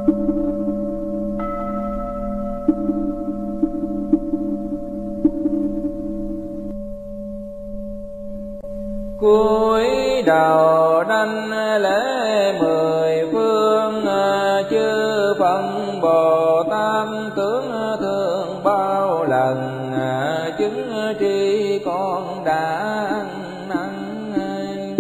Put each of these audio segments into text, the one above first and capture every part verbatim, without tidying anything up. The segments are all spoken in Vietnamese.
Cúi đầu đảnh lễ mười phương chư Phật Bồ Tát, tướng thương bao lần chứng tri con đã ăn năn.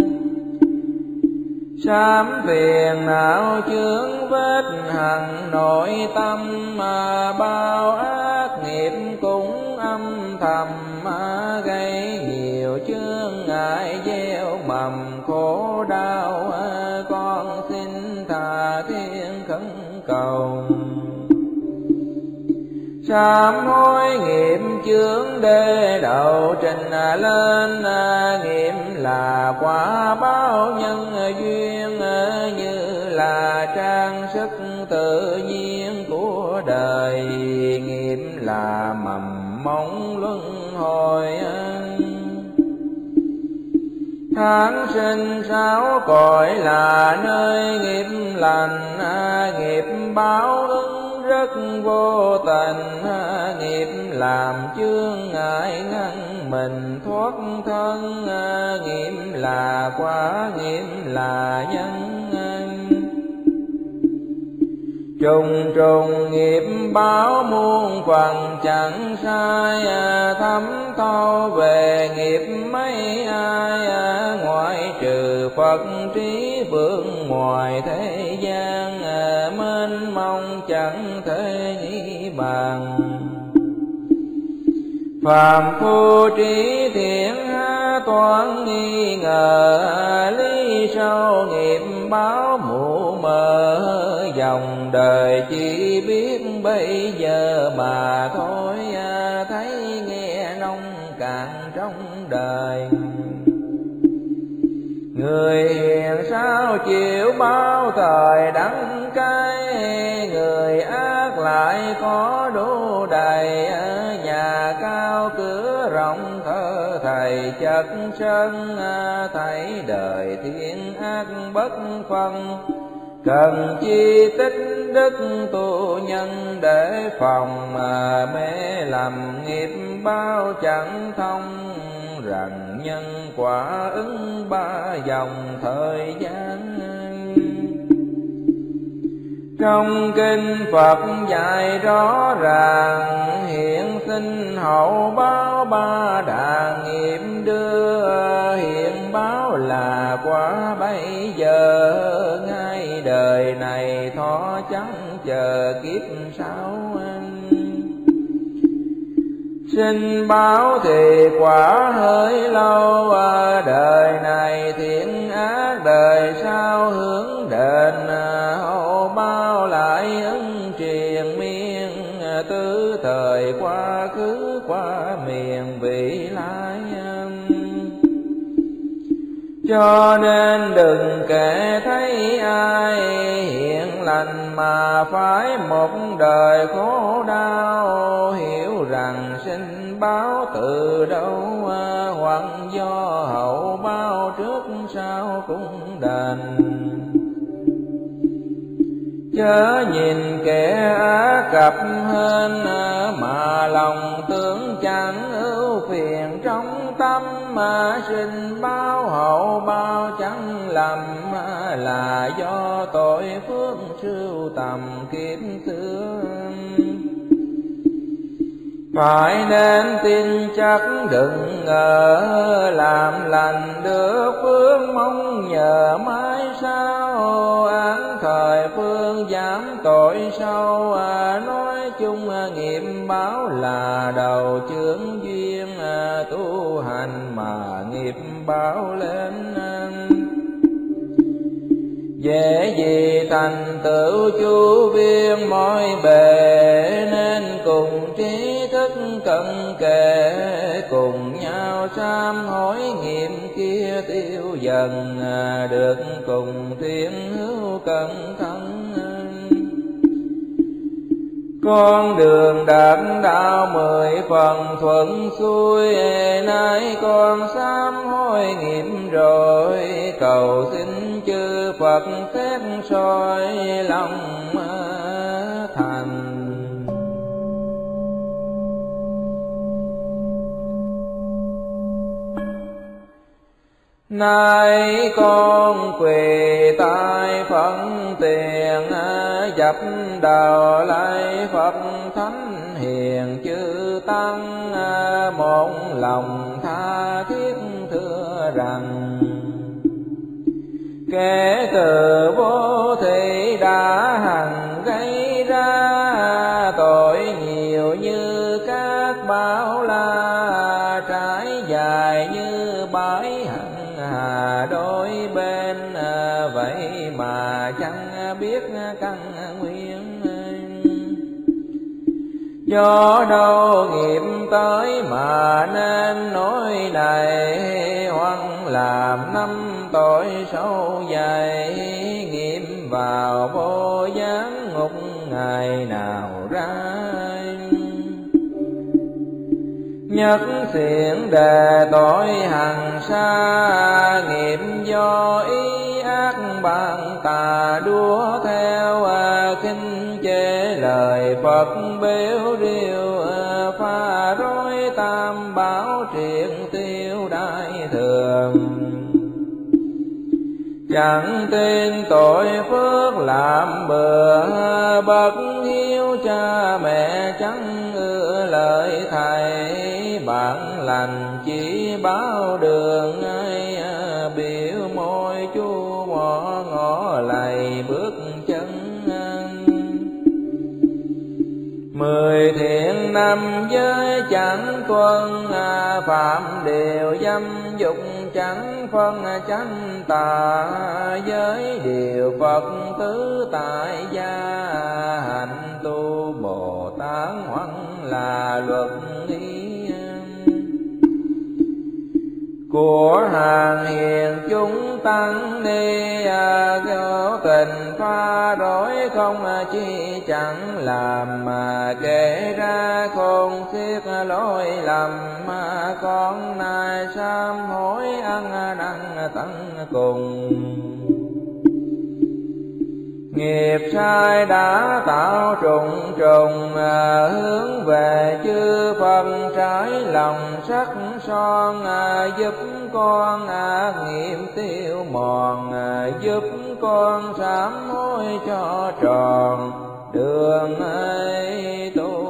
Sám phiền não chướng vết hằn nội tâm, bao ác nghiệp cũng âm thầm gây nhiều chướng ngại gieo mầm khổ đau. Con xin tha thiên khẩn cầu sám hối nghiệp chướng đê đầu trình lên, nghiệp là quả báo nhân duyên, như là trang sức tự nhiên của đời, nghiệp là mầm móng luân hồi. Tháng sinh sáu cõi là nơi nghiệp lành, nghiệp báo ứng rất vô tình, nghiệp làm chướng ngại ngăn mình thoát thân, nghiệp là quả nghiệp là nhân. Trùng trùng nghiệp báo muôn phần chẳng sai, thấm thâu về nghiệp mấy ai, ngoại trừ Phật trí vượng ngoài thế gian, mênh mông chẳng thể nghĩ bàn. Phàm phu trí thiện toán nghi ngờ, lý sâu nghiệp báo mù mờ, dòng đời chỉ biết bây giờ mà thôi, thấy nghe nông cạn trong đời. Người hiền sao chịu bao thời đắng cay, người ác lại có đủ đầy, nhà cao cửa rộng thở thầy chất sân, thấy đời thiên ác bất phân. Cần chi tích đức tu nhân để phòng, mà mê lầm nghiệp bao chẳng thông, rằng nhân quả ứng ba dòng thời gian. Trong kinh Phật dạy rõ ràng, hiện sinh hậu báo ba đà nghiệp đưa, hiện báo là quả bây giờ, ngay đời này thọ chẳng chờ kiếp sau. Sinh báo thì quả hơi lâu, đời này thiện ác đời sau hướng đền, hậu bao lại ứng triền miên, tứ thời quá khứ qua miền vị lai. Cho nên đừng kể thấy ai hiện lành mà phải một đời khổ đau, hiểu rằng sinh báo từ đâu, hoặc do hậu báo trước sau cũng đền. Chớ nhìn kẻ á cập hơn, mà lòng tưởng chẳng ưu phiền trong tâm, mà sinh báo hậu báo chẳng lầm, là do tội phước sưu tầm kiếp xưa. Phải nên tin chắc đừng ngờ, làm lành được phước mong nhờ mãi sau, án thời phương giảm tội sâu, nói chung nghiệp báo là đầu chướng duyên, tu hành mà nghiệp báo lên. Dễ gì thành tựu chu viên mọi bề, nên cùng trí thức cận kề, cùng nhau sám hối nghiệp kia tiêu dần, được cùng thiên hữu cẩn thận. Con đường đạt đạo mười phần thuận xuôi, nay con sám hối nghiệp rồi, cầu xin chư Phật xét soi lòng thành. Nay con quỳ tại phận tiền, dập đầu lạy Phật thánh hiền chư tăng, một lòng tha thiết thưa rằng kể từ vô thị đã hằng gây ra tội nhiều như các bão la, trải dài như bãi hằng hà đôi bên, vậy mà chẳng biết căn nguyên. Do đâu nghiệp tới mà nên nỗi này, hoặc làm năm tội sâu dày, nghiệm vào vô gián ngục ngày nào ra. Nhất xiển đề tội hằng xa, nghiệp do ý ác bạn tà đua theo, khinh chê lời Phật bếu rìu, pha rối tam bảo triện tiêu đại thường. Chẳng tin tội phước làm bừa, bậc hiếu cha mẹ chẳng ưa lời thầy, bạn lành chỉ báo đường ai, biểu môi chu mỏ ngõ lầy bước chân. Mười thiện năm giới chẳng tuân, phạm điều dâm dục chẳng phân chánh tà, giới điều Phật tứ tại gia, hạnh tu Bồ Tát hoặc là luật ý. Của hàng hiền chúng tăng ni, vô tình pha rối không chi chẳng làm, mà kể ra khôn xiết lỗi lầm, mà con nay sám hối ăn năn tận cùng. Nghiệp sai đã tạo trùng trùng, hướng về chư Phật trái lòng sắc son, giúp con ác nghiệp tiêu mòn, giúp con sám hối cho tròn đường ấy tu.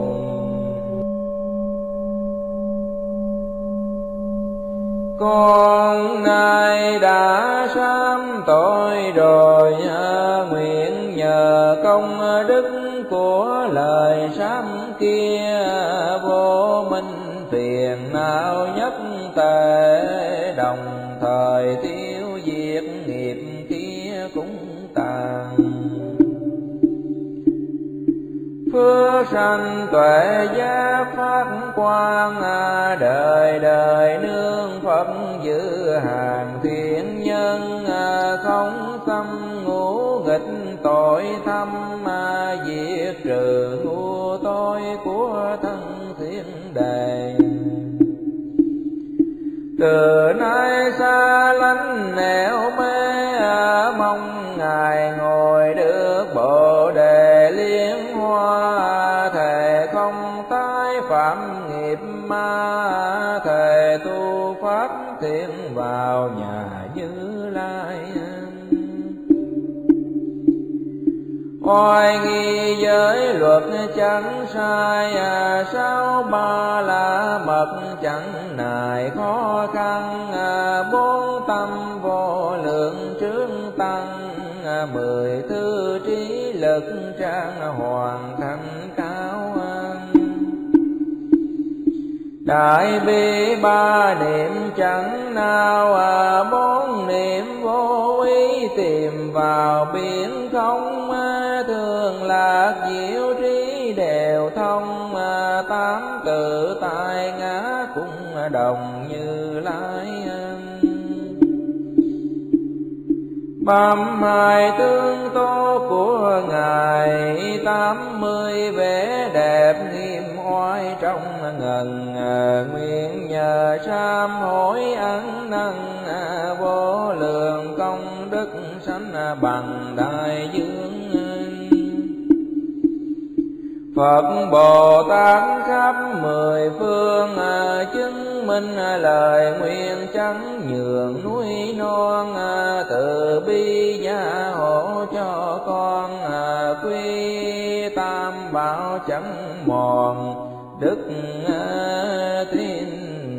Con nay đã sám tội rồi, nguyện nhờ công đức của lời sám kia, vô minh phiền não nhất tề, đồng thời tiêu diệt nghiệp kia cũng tàn. Phước sanh tuệ giác phát quang, đời đời nương Phật giữ hàng thiện nhân, không xâm ngũ nghịch tội thâm, diệt trừ ngu tối của thân thiên đề. Từ nay xa lánh nẻo mê, mong Ngài ngồi được Bồ đề liên hoa, thề không tái phạm nghiệp ma, thề tu pháp thiện vào nhà Như Lai. Oai nghi giới luật chẳng sai, sao ba la mật chẳng nài khó khăn, bốn tâm vô lượng trướng tăng, mười thư trí lực trang hoàn thành cao. Đại bi ba niệm chẳng nào, bốn niệm vô ý tìm vào biển không, thường lạc diệu trí đều thông, tám tự tại ngã cũng đồng Như Lai. Bám hai tương tố của Ngài, tám mươi vẻ đẹp nghiêm oai trong ngần, nguyện nhờ sám hối ăn năn, vô lượng công đức sanh bằng đại dương. Phật Bồ Tát khắp mười phương chứng minh lời nguyện chánh nhường núi non, từ bi gia hộ cho con quy tam bảo chẳng mòn đức thiên.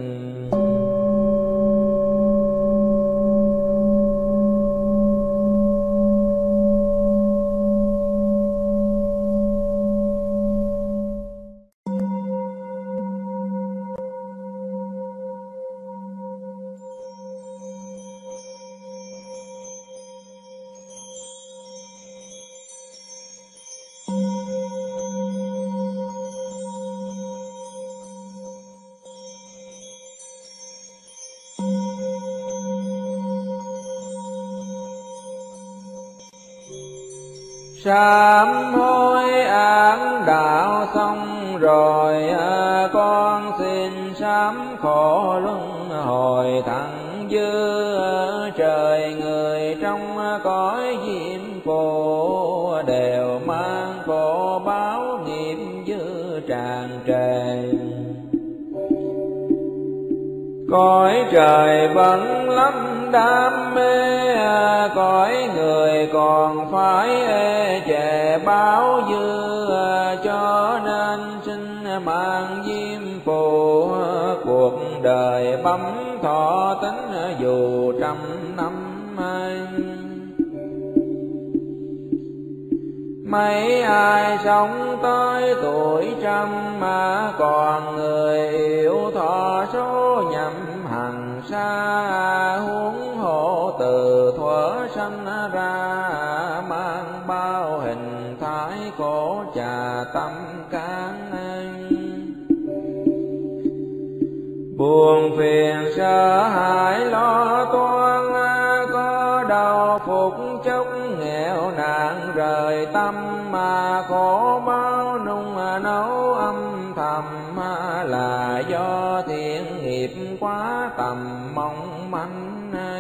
Sám hối ác đạo xong rồi, con xin sám khổ luân hồi thẳng dư. Trời người trong cõi diêm phù đều mang khổ báo nghiệp dư tràn trề. Cõi trời vẫn lắm đam mê, cõi người còn phải ê chề báo dư. Cho nên xin mang diêm phù, cuộc đời bấm thọ tính dù trăm năm. Mấy ai sống tới tuổi trăm mà còn người yêu thọ số nhậm hằng xa. Huống hộ từ thuở sanh ra, mang bao hình thái khổ trà tâm can. Buồn phiền sợ hãi lo toan, có đau phục chốc nghèo nạn rời tâm. Mà khổ bao nung nấu âm thầm, là do thiện nghiệp quá tầm mong manh.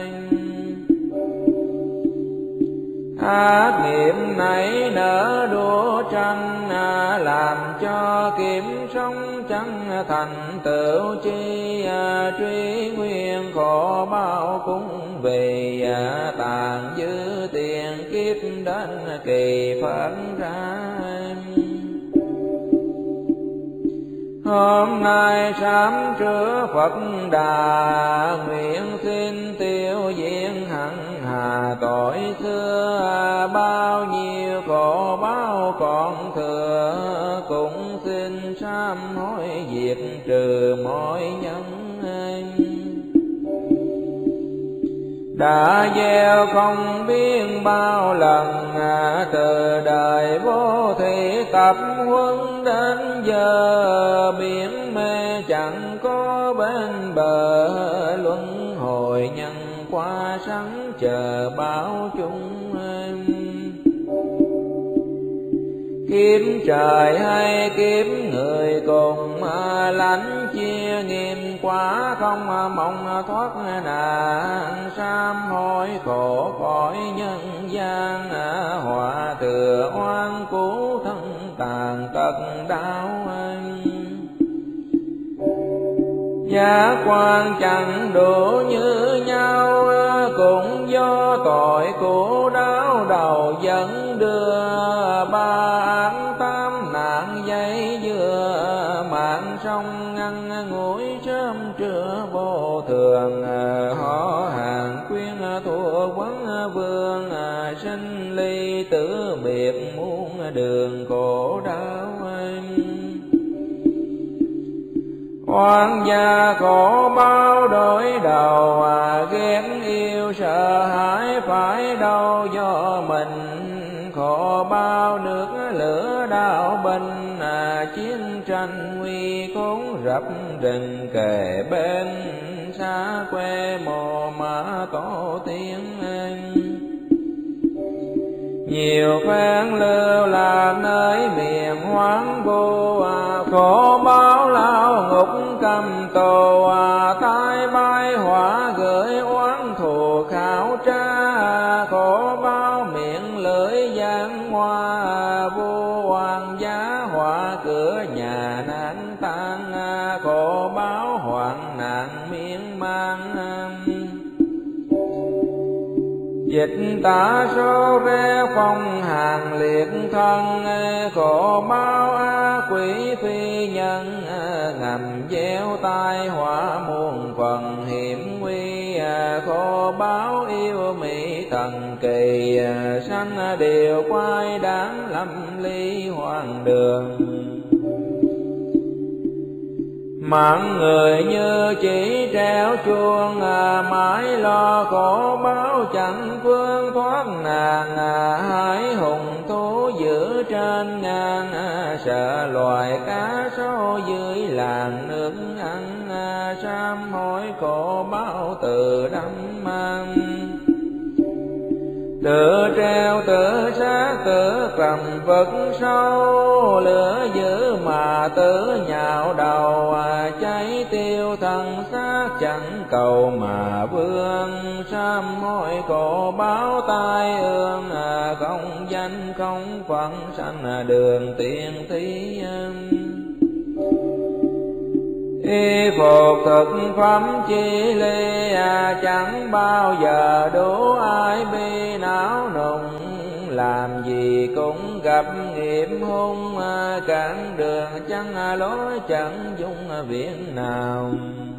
Ác nghiệp nảy nở đua tranh, làm cho kiếm sống chẳng thành tựu chi. Truy nguyên khổ bao cũng vì tàn dư tiền kiếp đến kỳ phật ra. Hôm nay sám trưa Phật Đà, nguyện xin tiêu diệt hằng hà tội xưa. Bao nhiêu khổ báo còn thừa, cũng xin sám hối diệt trừ mọi nhân. Đã gieo không biết bao lần, từ đời vô thị tập huấn đến giờ. Biển mê chẳng có bên bờ, luân hồi nhân qua sẵn chờ báo chung. Kiếp trời hay kiếp người cùng, lãnh chia nghiêm quá không mong thoát nạn. Sám hối khổ cõi nhân gian, họa thừa oan cứu thân tàn tật đau. Giác quan chẳng đủ như nhau, cũng do tội của đau đầu dẫn đưa. Ba án tám nạn dây dưa, mạng sông ngăn ngủi sớm trưa vô thường. Họ hàng quyên thua quấn vương, sinh ly tử biệt muôn đường khổ đau. Oan gia khổ bao đổi đầu, ghét yêu sợ hãi phải đâu do mình. Khổ bao nước lửa đau binh, chiến tranh nguy khốn rập rình kề bên. Xa quê mồ mã tổ tiên, nhiều phen lưu lạc nơi miền hoang vu. Khổ báo lao ngục cầm tù, tai bay hỏa gửi oán thù khảo tra. Khổ báo miệng lưỡi giáng hoa, vô hoàng giá họa Dịch tả số ré phong hàng liệt thân, khổ báo ác quỷ phi nhân, ngầm gieo tai họa muôn phần hiểm nguy, khổ báo yêu mỹ thần kỳ, sanh đều quay đáng lâm ly hoàng đường. Mạng người như chỉ treo chuông, mãi lo khổ báo chẳng phương thoát nàng, hải hùng thú giữ trên ngang, sợ loài cá sấu dưới làng nước ăn, sám hối khổ báo từ đắm mang. Tự treo tự sát tự cầm vật sâu, lửa dữ mà tự nhạo đầu, cháy tiêu thân xác chẳng cầu mà vương. Sám hối khổ báo tai ương, không danh không phận sanh đường tiên thí. Y phục thực phẩm chi ly, chẳng bao giờ đủ ai bi não nùng. Làm gì cũng gặp nghiệp hung, cản đường chẳng lối chẳng dung viện nào.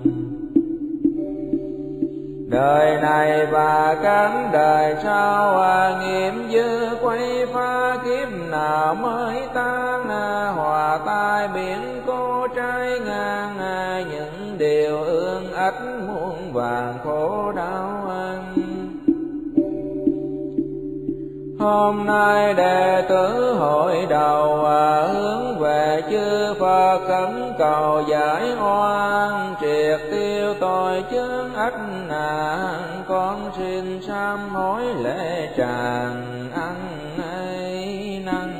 Đời này và các đời sau, nghiệp dư quay phá kiếp nào mới tan. Hòa tai biển cô trái ngang, những điều ương ách muôn vàng khổ đau. Hôm nay đệ tử hội đầu, hướng về chư Phật khẩn cầu giải oan, triệt tiêu tội chướng ách nạn. Con xin sám hối lễ tràng ăn ấy năng.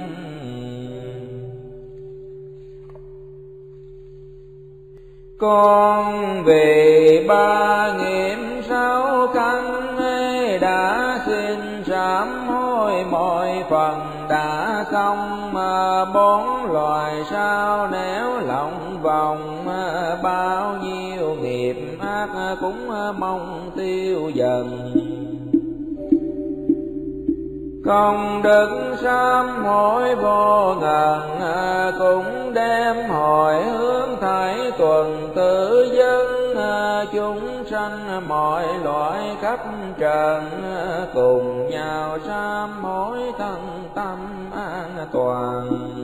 Con vì ba nghiệp sáu căn, đã xin sám hối mọi phần đã xong. Bốn loài sao nếu lòng vòng, bao nhiêu nghiệp ác cũng mong tiêu dần. Công đức sám hối vô ngần, cũng đem hồi hướng thảy tuần tự dân. Chúng sanh mọi loại khắp trần, cùng nhau sám hối thân tâm an toàn.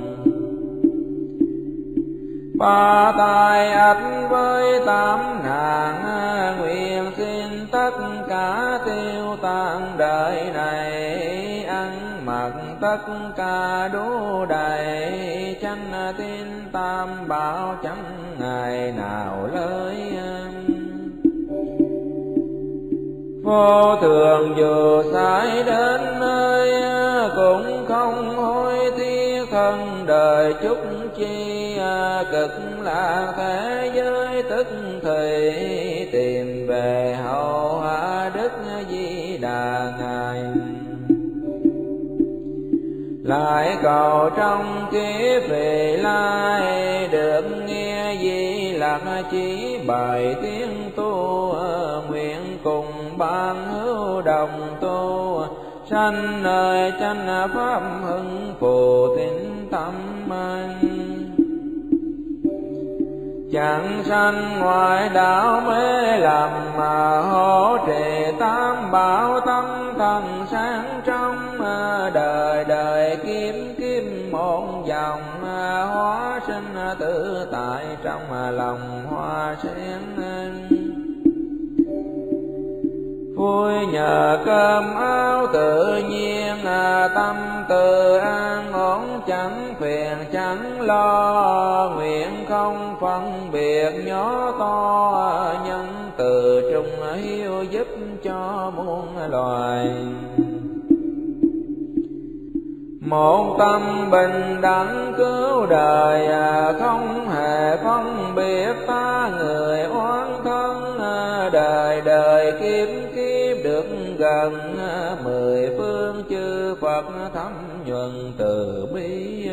Ba tai ách với tám nạn, nguyện xin tất cả tiêu tan đời này. Ăn mặc tất cả đủ đầy, chánh tín tam bảo chẳng ngày nào lơi. Vô thường dù sai đến nơi, cũng không hối tiếc thân đời chút chi. Cực lạc thế giới tức thì, tìm về hậu hạ đức Di Đà ngài. Lại cầu trong kiếp vị lai, được nghe Di Lặc chỉ bài tiếng tu. Nguyện cùng ban hữu đồng tu, sanh nơi chánh pháp hưng phù tín tâm anh. Chẳng sanh ngoại đạo mê lầm, mà hỗ trì tam bảo tâm thần sáng trong. Đời đời kiếm kiếm một dòng, hóa sinh tự tại trong lòng hoa sen. Vui nhờ cơm áo tự nhiên, tâm tự an ổn chẳng phiền chẳng lo. Nguyện không phân biệt nhỏ to, nhân từ trung hiếu giúp cho muôn loài. Một tâm bình đẳng cứu đời, không hề phân biệt ta người oán thân. Đời đời kiếp kiếp được gần, mười phương chư Phật thấm nhuần từ bi.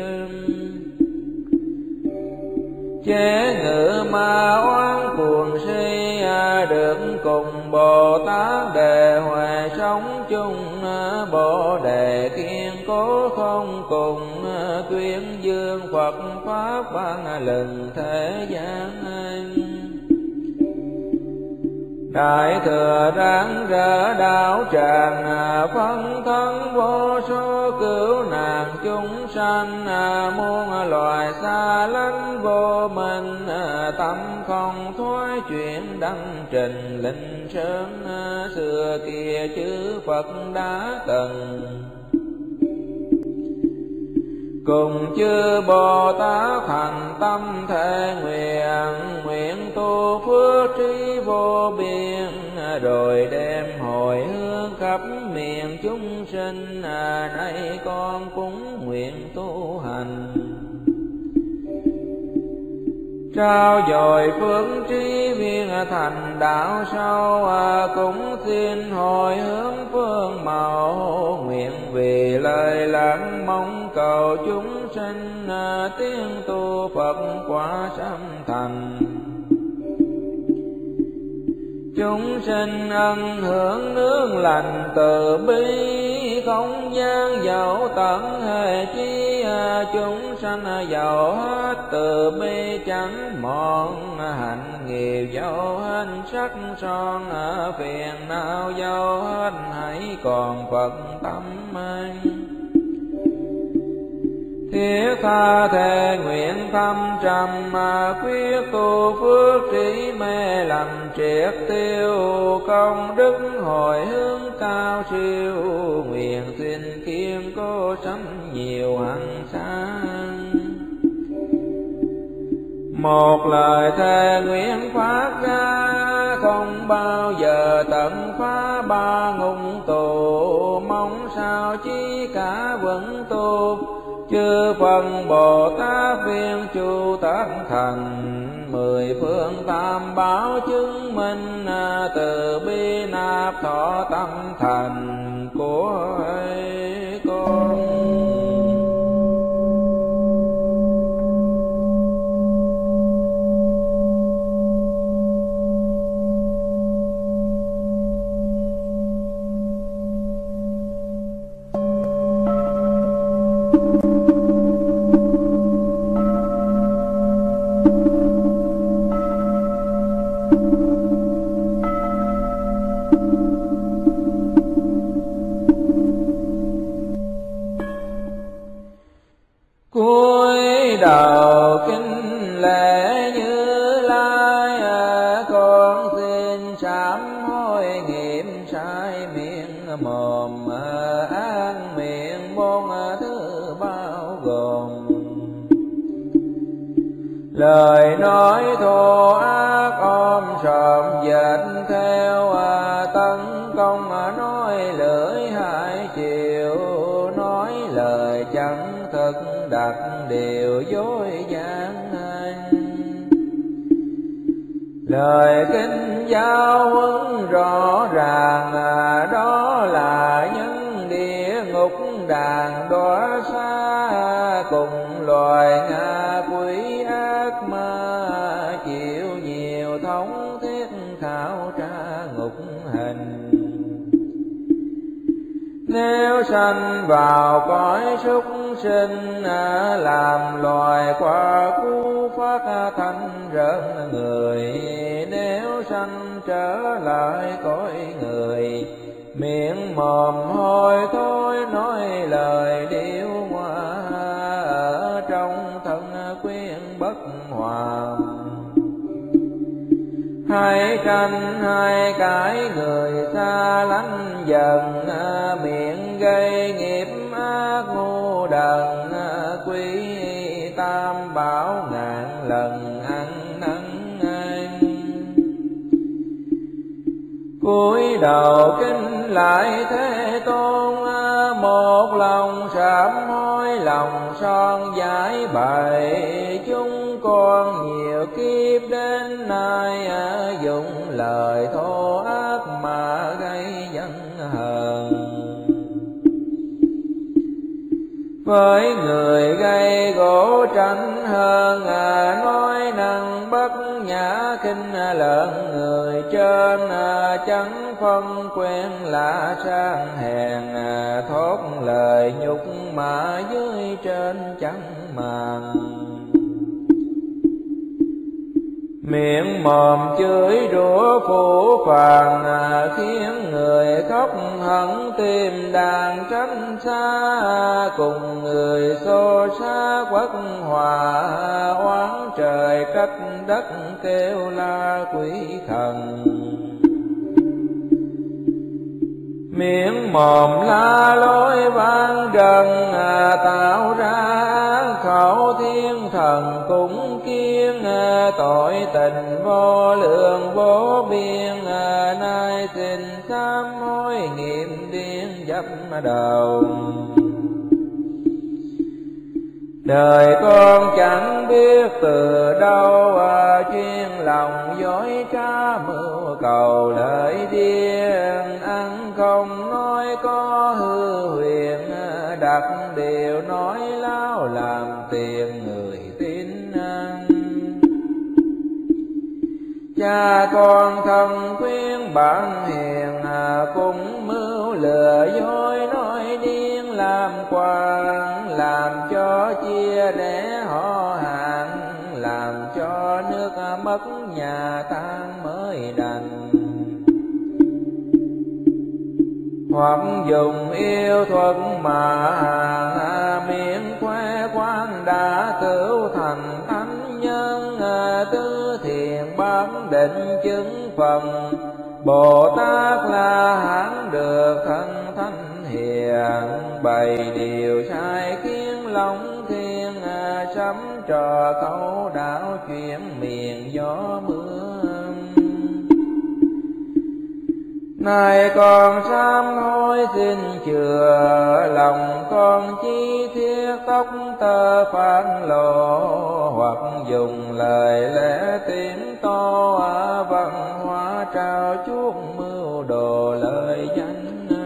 Chế ngự ma oán cuồng si, được cùng Bồ Tát đề huệ sống chung. bồ đề kiên cố không cùng, tuyên dương Phật pháp ban lừng thế gian. Đại thừa ráng rỡ đạo tràng, phân thân vô số cứu nạn chúng sanh, muôn loài xa lánh vô minh, tâm không thoái chuyển đăng trình linh sơn. Xưa kia chư Phật đã từng cùng chư Bồ Tát thành tâm thệ nguyện, nguyện tu phước trí vô biên, rồi đem hồi hướng khắp miền chúng sinh. Nay con cũng nguyện tu hành, trao dồi phước trí viên thành đạo sâu, cũng xin hồi hướng phương mẫu, nguyện vì lời lắng mong cầu chúng sinh, tiếng tu Phật quả sanh thành. Chúng sinh ân hưởng nương lành từ bi, không gian dẫu tận hề chi. Chúng sanh giàu hết từ bi chẳng mòn, hạnh nghiệp dẫu hết sắc son, phiền não dẫu hết hãy còn Phật tâm anh. Thiết tha thề nguyện thâm trầm, quyết tu phước trí mê lầm triệt tiêu, công đức hồi hướng cao siêu, nguyện xin kiên cố sanh nhiều hằng sang. Một lời thề nguyện phát ra, không bao giờ tận phá ba ngục tù, mong sao chi cả vẫn tu. Chư phần Bồ Tát viên chu tác thành, mười phương tam bảo chứng minh, từ bi nạp thọ tâm thành của con. Cúi đầu kính lễ Như Lai, con xin sám hối nghiệp sai miệng mồm, ác miệng bốn thứ bao gồm. Lời nói thô ác ôm sòm dệt theo, tấn công nói lưỡi hai chiều, nói lời chẳng thực đặt điều dối gian. Lời kinh giáo huấn rõ ràng, đó là những địa ngục đàn đọa xa, cùng loài ngạ quỷ ác ma, chịu nhiều thống thiết khảo tra ngục hình. Nếu sanh vào cõi súc sinh, làm loài qua cú phát thanh rợn người. Nếu sanh trở lại cõi người, miệng mồm hôi thối nói lời điêu ngoa, ở trong thân quyến bất hòa. Hai tranh hai cái người xa lánh dần, miệng gây nghiệp ác ngu đần, quý tam bảo ngàn lần ăn năn anh. Cúi đầu kính lại Thế Tôn, một lòng sám hối lòng son giải bày. Chúng con nhiều kiếp đến nay, dùng lời thô ác mà gây dân hờn. Với người gây gỗ tranh hơn, nói năng bất nhã khinh lợn người trên, chẳng phân quen lạ sang hèn, thốt lời nhục mà dưới trên chẳng màng. Miệng mồm chửi rủa phủ phàng, khiến người khóc hận tim đàn tránh xa. Cùng người xô xa quất hòa, oán trời trách đất kêu la quỷ thần. Miệng mồm la lối vang rần, tạo ra khẩu thiên thần cũng kiêng. Tội tình vô lượng vô biên, nay xin sám hối nghiệm điên dấp đầu. Đời con chẳng biết từ đâu, chuyên lòng dối trá mưu cầu lợi điên. Ăn không nói có hư huyền, đặt điều nói láo làm tiền người tin ăn. Cha con thân khuyên bạn hiền, cũng mưu lừa dối nói điên làm quan. Làm cho chia rẽ họ hàng, làm cho nước mất nhà tan mới đành. Hoặc dùng yêu thuật mà hàng, miệng khoe khoang đã cứu thành thánh nhân. Tứ thiền bán định chứng phần, Bồ Tát La Hán được thân thánh hiền. Bày điều sai khiến lòng thiên, sắm trò câu đạo chuyện miền gió mưa. Nay con sám hối xin chừa, lòng con chi thiết tóc tơ phản lộ. Hoặc dùng lời lẽ tiếng to, văn hóa trao chuốc mưu đồ lời danh.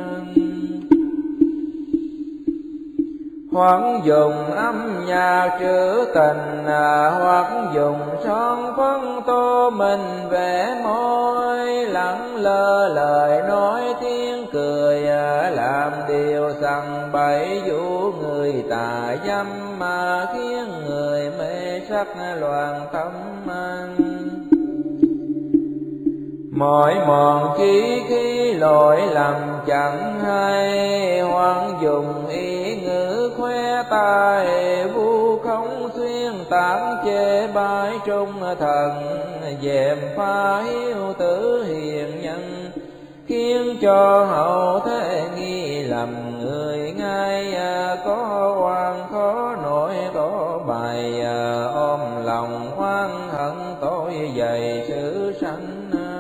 Hoặc dùng âm nhạc trữ tình, hoặc dùng son phấn tô mình vẽ môi. Lẳng lơ lời nói tiếng cười, làm điều sằng bậy dụ người tà dâm. Mà khiến người mê sắc loạn tâm anh. Mỗi mòn chí khi lỗi lầm chẳng hay, hoặc dùng ý ngữ khoe tài vu không xuyên tán chê bai trung thần. Dèm pha hiếu tử hiền nhân, khiến cho hậu thế nghi lầm người ngay. Có oan khó nổi có bài, ôm lòng oan hận tội dày sự sanh.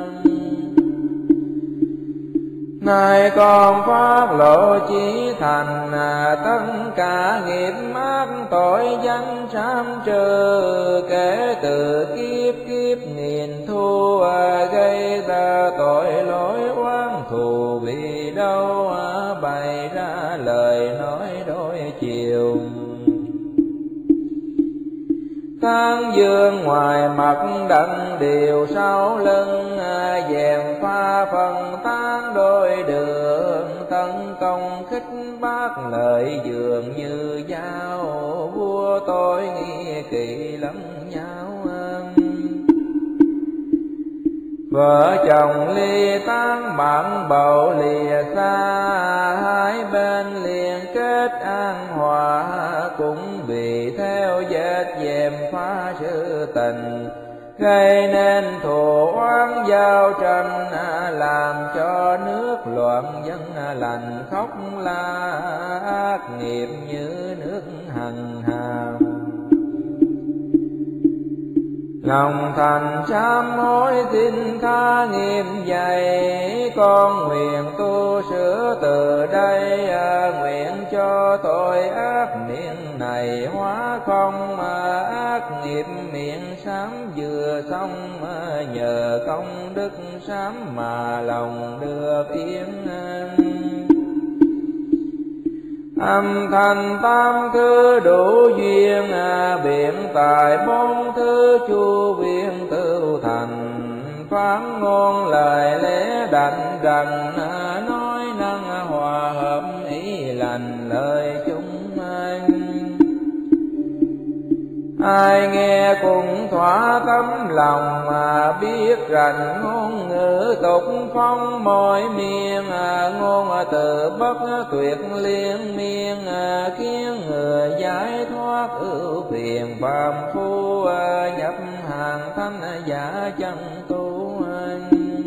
Nay con phát lộ chí thành, tất cả nghiệp ác tội danh sám trừ. Kể từ kiếp kiếp nghìn thu, gây ra tội lỗi oán thù. Vì đâu bày ra lời nói đôi chiều. Tán dương ngoài mặt đặng điều sau lưng, dèm pha phần tán đôi đường. Tấn công khích bác lời dường như dao, vua tôi nghi kỵ lẫn nhau. Vợ chồng ly tán bạn bầu lìa xa, hai bên liền kết an hòa. Cũng vì theo vết dèm pha sự tình, gây nên thù oán giao tranh. Làm cho nước loạn dân lành khóc la, ác nghiệp như nước hằng hào. Lòng thành sám hối xin tha nghiêm dày, con nguyện tu sửa từ đây. Nguyện cho tội ác miệng này hóa không, ác nghiệp miệng sám vừa xong. Nhờ công đức sám mà lòng được yên. Âm thanh tam thứ đủ duyên, biện tài bốn thứ chu viên tự thành. phán ngôn lời lẽ đảnh rằng nói năng hòa hợp ý lành lời chúng anh. Ai nghe cùng thỏa tấm lòng mà biết rằng ngôn ngữ tục phong mọi miền, ngôn từ bất tuyệt liên miên, khiến người giải thoát ưu phiền phàm phu, nhập hàng thanh giả chân tu anh.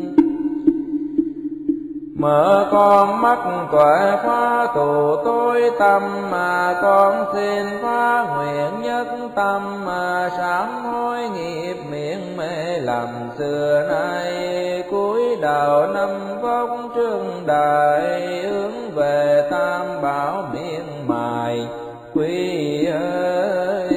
Mở con mắt tuệ phá tù tối tâm, mà con xin phá nguyện nhất tâm, mà sám hối nghiệp miệng mê lầm xưa nay. Cúi đầu năm vóc trương đại, hướng về tam bảo miên mài quy ơi.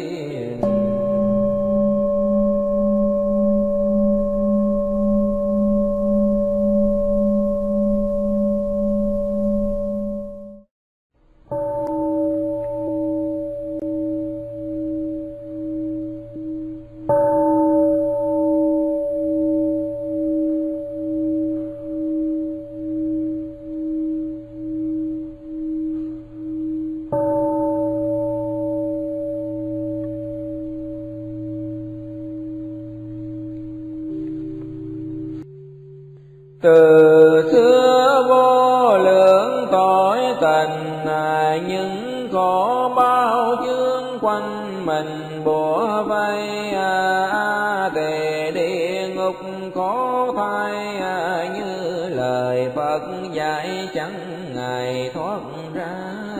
Từ xưa vô lượng tội tình, những khổ bao chương quanh mình bủa vây. A tỳ địa ngục khổ thay, như lời Phật dạy chẳng ngày thoát ra.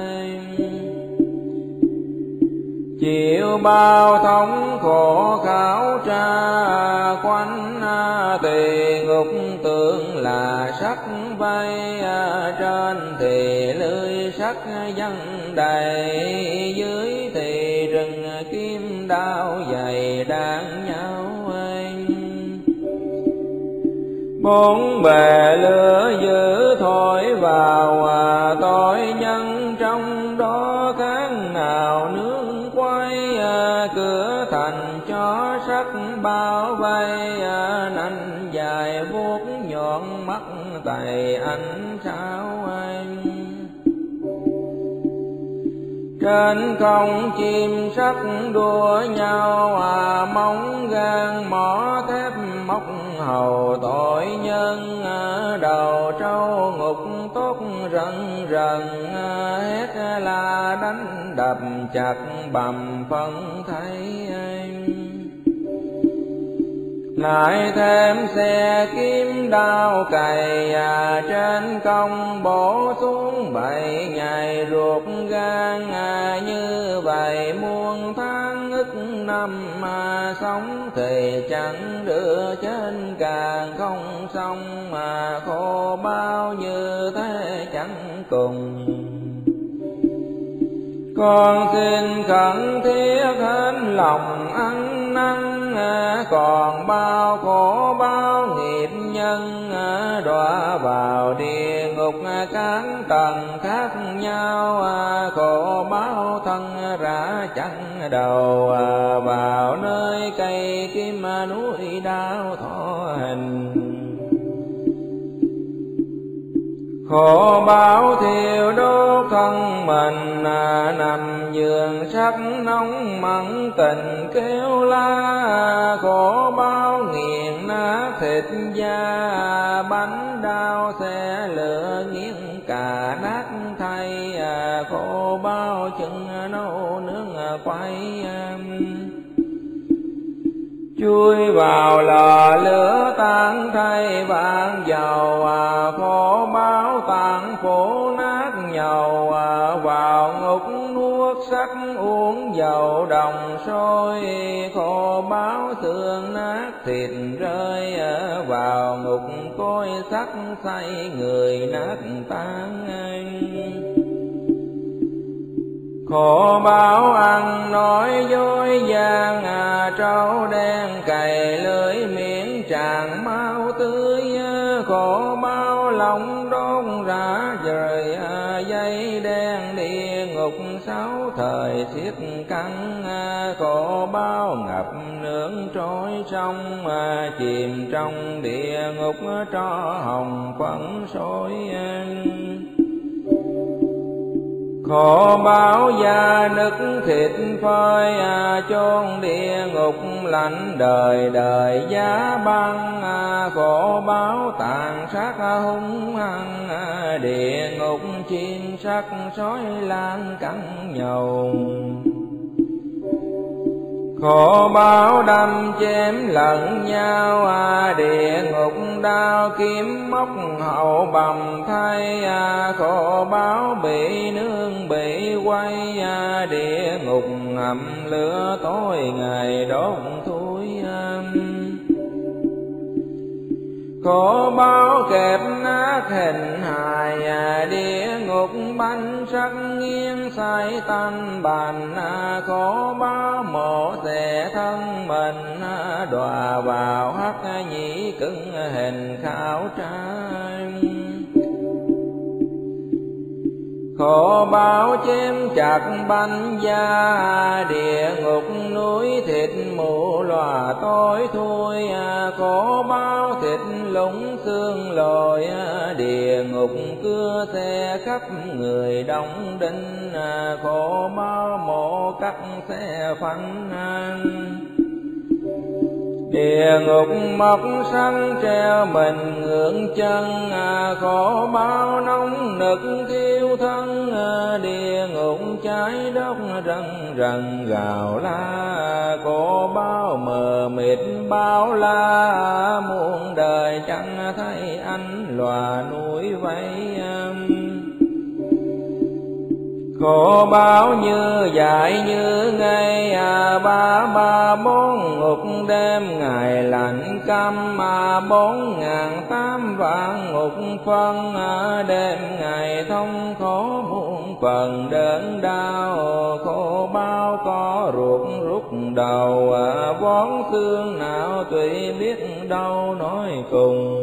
Chịu bao thống khổ khảo tra, quanh tỳ ngục tưởng là sắc vây. Trên thì lưới sắc văng đầy, dưới thì rừng kim đao dày đan nhau anh. Bốn bề lửa dữ thổi vào, tội nhân trong đó kháng nào nương quay. Cửa thành cho sắc bao vây, nanh dài vuốt nhọn mắt tay anh sao anh. Trên không chim sắc đua nhau, à móng gan mỏ thép móc hầu tội nhân. Đầu trâu ngục tốt rần rần, hét la đánh đập chặt bầm phân thấy anh. Lại thêm xe kiếm đao cày, à trên công bổ xuống bảy ngày ruột gan. À như vậy muôn tháng ức năm, mà sống thì chẳng đưa trên càng không xong. Mà khổ bao như thế chẳng cùng. Con xin khẩn thiết hết lòng ăn năn, còn bao khổ bao nghiệp nhân. Đọa vào địa ngục các tầng khác nhau, khổ bao thân rã chẳng đầu. Vào nơi cây kim núi đau thọ hình, khổ báo thiêu đốt thân mình. Nằm giường sắc nóng mặn tình kêu la, khổ báo nghiền nát thịt da. Bánh đau xe lửa nghiêng cả nát thay, khổ báo chân nấu nướng quay. Chui vào lò lửa tan thay vàng dầu, khổ báo tàn phủ nát nhầu. Vào ngục nuốt sắc uống dầu đồng sôi, khổ báo xương nát thịt rơi. Vào ngục cối sắc say người nát tan anh. Khổ báo ăn nói dối gian, trâu đen cày lưỡi miệng tràn máu tươi. Khổ báo lòng đốn rã rời, dây đen địa ngục sáu thời xiết căng, khổ bao ngập nước trôi sông, chìm trong địa ngục tro hồng phấn sôi. Khổ báo da nứt thịt phơi, chôn địa ngục lạnh đời đời giá băng. Khổ báo tàn sát hung hăng, địa ngục chiên sắc sói lan cắn nhầu. Khổ báo đâm chém lẫn nhau, địa ngục đao kiếm móc hậu bầm thay. Khổ báo bị nương bị quay, địa ngục ngầm lửa tối ngày đốt thui. Khổ báo kẹp nát hình hài, địa ngục bánh sắc nghiêng say tanh bành. Khổ báo mổ xẻ thân mình, đọa vào hắc nhĩ cứng hình khảo trai. Khổ báo chém chặt bánh da, địa ngục núi thịt mù lòa tối thui. Khổ báo thịt lũng xương lồi, địa ngục cưa xe khắp người đông đinh. Khổ báo mổ cắt xe phanh, địa ngục mọc săn treo mình ngưỡng chân. Khổ báo nóng nực thiêu thân, địa ngục cháy đốt rần rần gào la. Khổ báo mờ mịt bao la, muôn đời chẳng thấy anh lòa núi vây. Khổ báo như dại như ngây, ba ba bốn ngục đêm ngày lạnh căm. Bốn ngàn tám vạn ngục phân, đêm ngày thông khổ muôn phần đớn đau. Khổ báo có ruột rút đầu, vón xương nào tùy biết đâu nói cùng.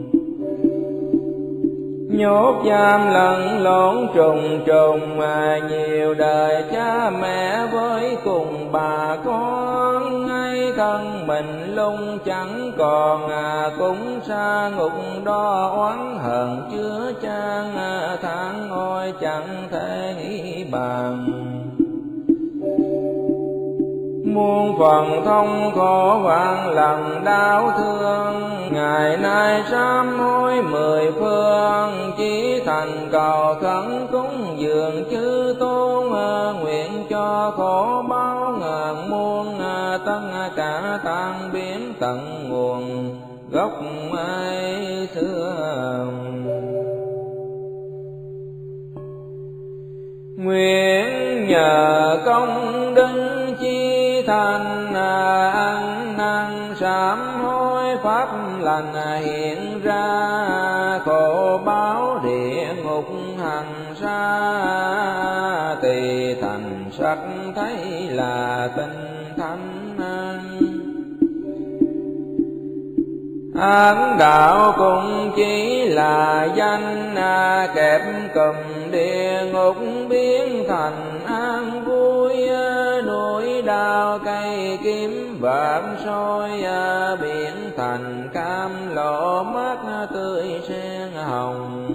Nhốt giam lẫn lộn trùng trùng, nhiều đời cha mẹ với cùng bà con. Ngay thân mình lung chẳng còn, cũng xa ngục đo oán hận chứa chan. Tháng ôi chẳng thể nghĩ bàn, muôn phần thông khổ vạn lần đau thương. Ngày nay sám hối mười phương, chỉ thành cầu khấn cúng dường chư tôn. Nguyện cho khổ báo ngàn muôn, tất cả tan biến tận nguồn gốc ai xưa. Nguyện nhờ công đức chi thành, ăn năn sám hối pháp lành hiện ra. Khổ báo địa ngục hành xa, tỳ thành sắc thấy là tinh thánh. Ác đạo cũng chỉ là danh, kẹp cùm địa ngục biến thành an vui. Núi đao cây kiếm vạn soi, biển thành cam lộ mát tươi sen hồng.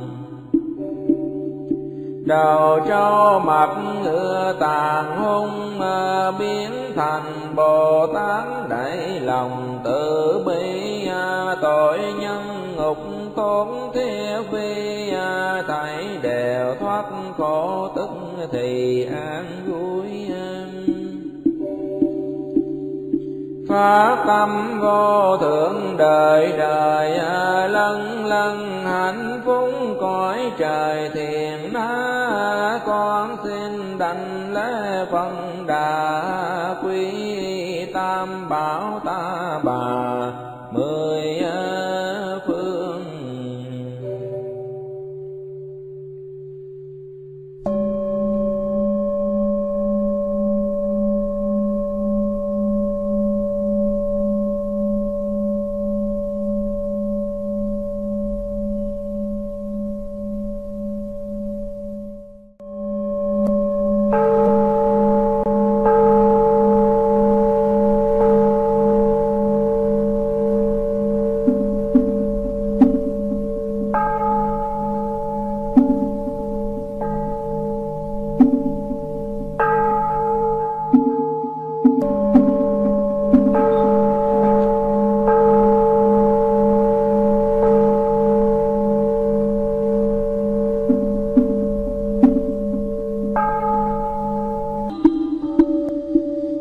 Đầu trâu mặt ngựa tàn hung, biến thành Bồ Tát đẩy lòng từ bi. Tội nhân ngục khốn thiết phi, thảy đều thoát khổ tức thì an vui. Phát tâm vô thượng đời đời, lân lân hạnh phúc cõi trời thiền na. Con xin đảnh lễ phân đà, quý tam bảo ta bà mười phương. Thank you.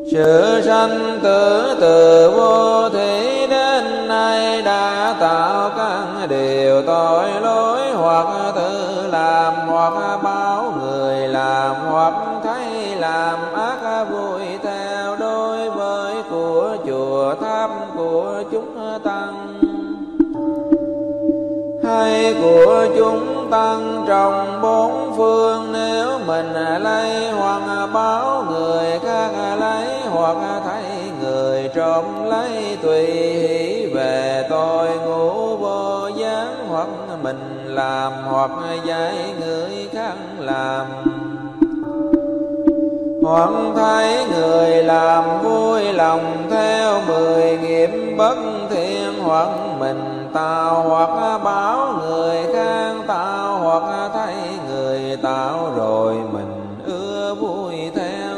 Sự sanh tử từ vô thủy đến nay đã tạo các điều tội lỗi, hoặc tự làm hoặc báo người làm, hoặc thấy làm ác vui theo đối với của chùa tháp của chúng tăng, hay của chúng tăng trong bốn phương. Nếu mình lấy hoặc báo người khác lấy, hoặc thấy người trộm lấy, tùy hỷ về tội ngũ vô gián, hoặc mình làm hoặc dạy người khác làm, hoặc thấy người làm vui lòng theo mười nghiệp bất thiện, hoặc mình tạo hoặc báo người khác tạo, hoặc thấy người tạo rồi mình ưa vui theo.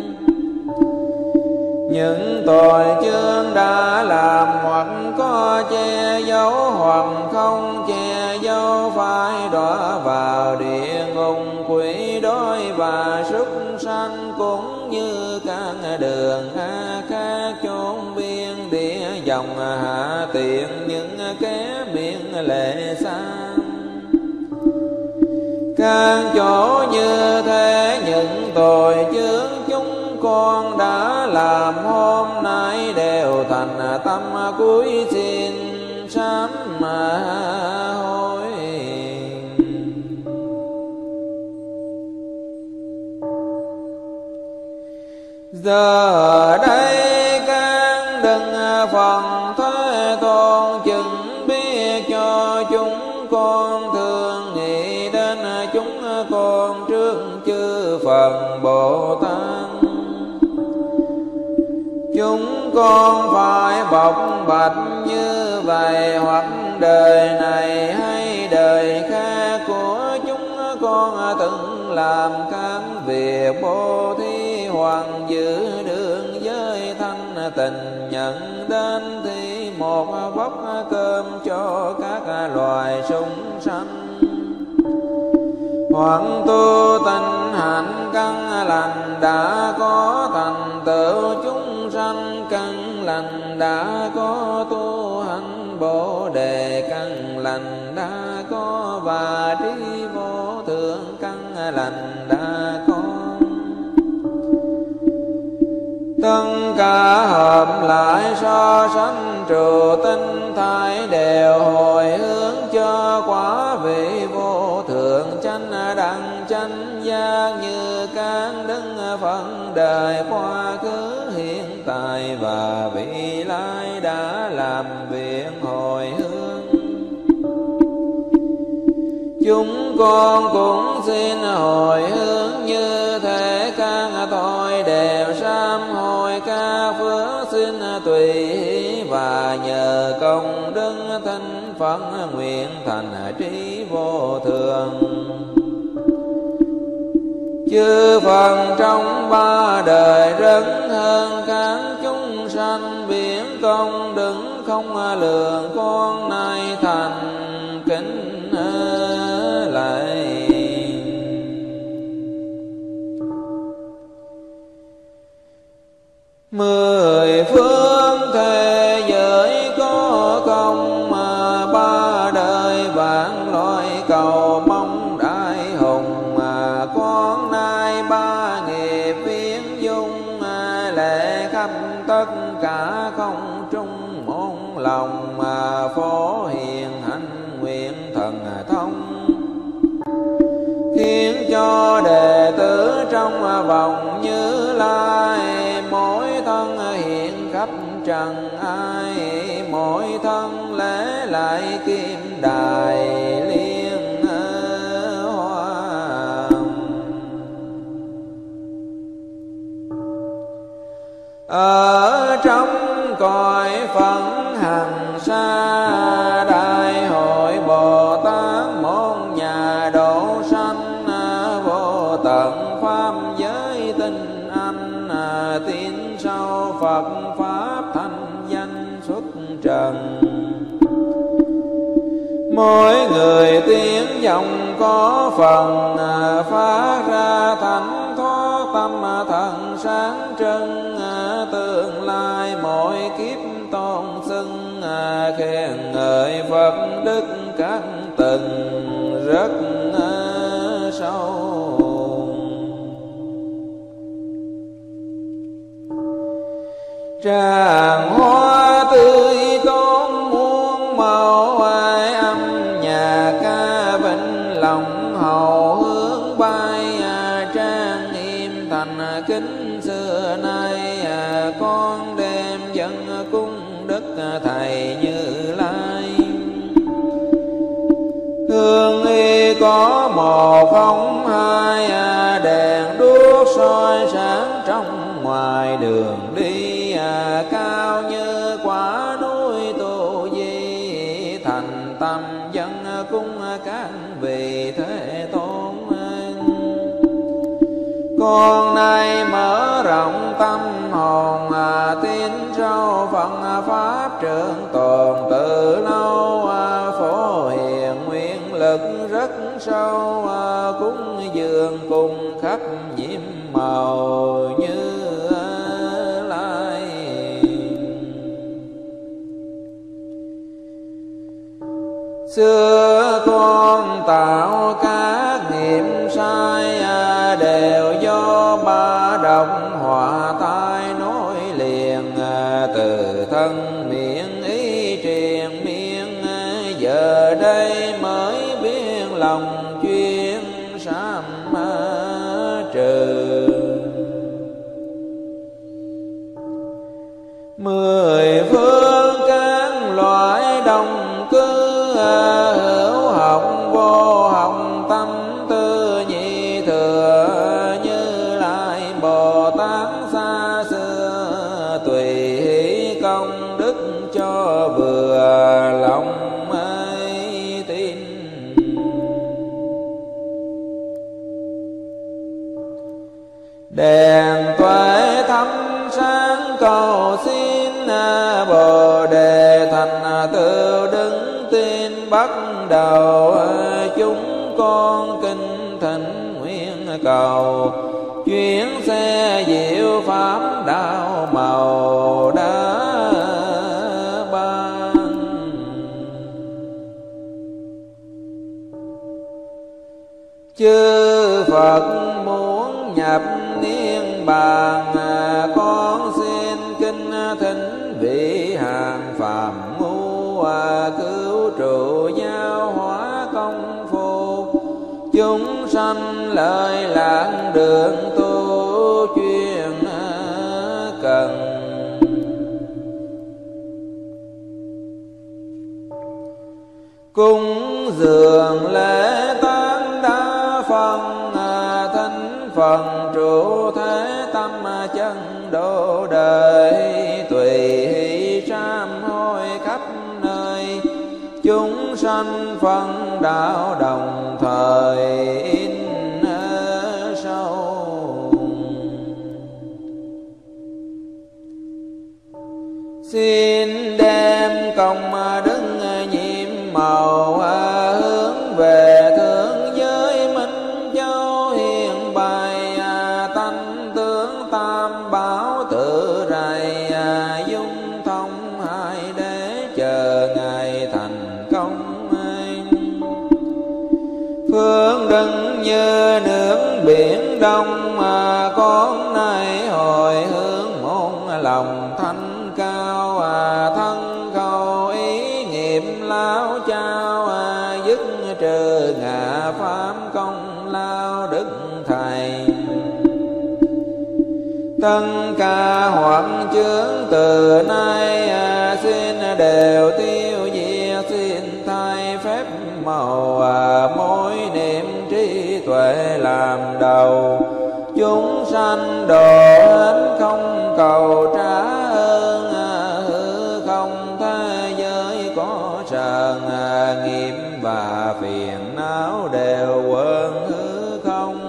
Những tội chướng đã làm, hoặc có che giấu hoặc không che giấu, phải đọa vào địa ngục, quỷ đói và súc sanh, cũng như các đường A khác chốn biên địa dòng hạ tiện, những kẻ miệng lệ sang. Các chỗ như thế những tội chướng chúng con đã làm hôm nay đều thành tâm cúi xin sám hối. Giờ đây các đừng phần Thế Tôn chừng biết cho chúng con, thường nghĩ đến chúng con trước chư Phật Bồ Tát. Chúng con phải bộc bạch như vậy, hoặc đời này hay đời khác của chúng con từng làm các việc bố thí, hoặc giữ đường giới thanh tình, nhận đến thì một bóc cơm cho các loài súc sanh, hoặc tu tình hạnh căn lành đã có thành tựu, chúng sanh căn lành đã có tu hành bồ đề căn lành đã có, và trí vô thượng căn lành đã có. Tất cả hợp lại so sánh trụ tinh thái, đều hồi hướng cho quả vị vô thượng chánh đẳng chánh giác, như các đức Phật đời quá khứ hiện tại và vị lai đã làm việc hồi hướng. Chúng con cũng xin hồi hướng như thế, các tội đều sám hối, các phước xin tùy hỷ, và nhờ công đức thánh Phật nguyện thành trí vô thường. Chư Phật trong ba đời rất hơn các chúng sanh, biển công đức không lường, con nay thành kính lại. Mười phương thế giới có công, mà ba đời vạn loại cầu mong đại hùng, mà con nay ba nghiệp viễn dung, lệ khắp tất cả không trung môn lòng, mà phổ hiền hạnh nguyện thần thông, khiến cho đệ tử trong vòng Như Lai, mỗi thân hiện khắp trần ai, mỗi thân lễ lại kim đài liên hoa. Ở trong cõi phận hằng xa, đại hội Bồ Tát môn nhà độ sanh, vô tận pháp giới tinh anh, tin sau Phật pháp thanh danh xuất trần. Mỗi người tiếng dòng có phần, phát ra thánh thoát tâm thần sáng trưng, tương lai mỗi kiếp tôn xưng, khen ngợi Phật đức các tầng rất sâu. Tràng hoa tươi tôn muôn màu, ai âm nhạc ca vĩnh lòng hầu hướng bay. Trang nghiêm thành kính xưa nay, con đem dân cung đức thầy Như Lai. Hương y có một không hai, đèn đuốc soi sáng trong ngoài đường đi. Cao như quả núi Tu Di, thành tâm dân cung các vị Thế Tôn. Con nay mở rộng tâm hồn, tin sâu phần pháp trưởng tồn từ lâu. Phổ hiền nguyện lực rất sâu, cúng dường cùng khắp nhiễm màu Như Lai. Xưa con tạo các nghiệp sai, đều do ba độc họa tai nối liền. Từ thân miệng ý truyền miên, giờ đây mới biết lòng chuyên sám trừ. Mười phương các loại đồng cư, hữu học vô học tâm tư nhị thừa. Như Lai Bồ Tát xa xưa, tùy hỷ công đức cho vừa lòng ấy tin. Đèn tuệ thắp sáng cầu xin, Bồ Đề thành tựu đứng tin bắt đầu. Chúng con kinh thỉnh nguyện cầu, chuyến xe diệu pháp đạo màu đã ban. Chư Phật muốn nhập niết bàn, con xin kinh thỉnh vị hàng phàm ngu. Cứu trụ giáo hóa công phu, chúng sanh lợi lạc đường tu chuyên cần. Cúng dường lễ tán đa phần, thánh phần trụ thế tâm chân độ đời. Tùy hỷ sám hối khắp nơi, chúng sanh phân đạo đồng thời in sâu. Xin đem công đức nhiệm màu, hướng về thượng giới Minh Châu hiền bày. Tánh tướng tam bảo tự rày, dung thông hai đế chờ ngày thành công. Phương đứng như nước biển đông, con nay hồi hướng môn lòng thanh cao. Thân khẩu ý nghiệm lao trao, dứt trừ ngã pháp công lao đức thầy. Tất cả hoặc chướng từ nay, xin đều tiêu diệt. Xin thay phép màu, mối niệm trí tuệ làm đầu. Chúng sanh độ hết không cầu trả ơn, hư không thế giới có sờn. Nghiệp và phiền não đều quên hư không.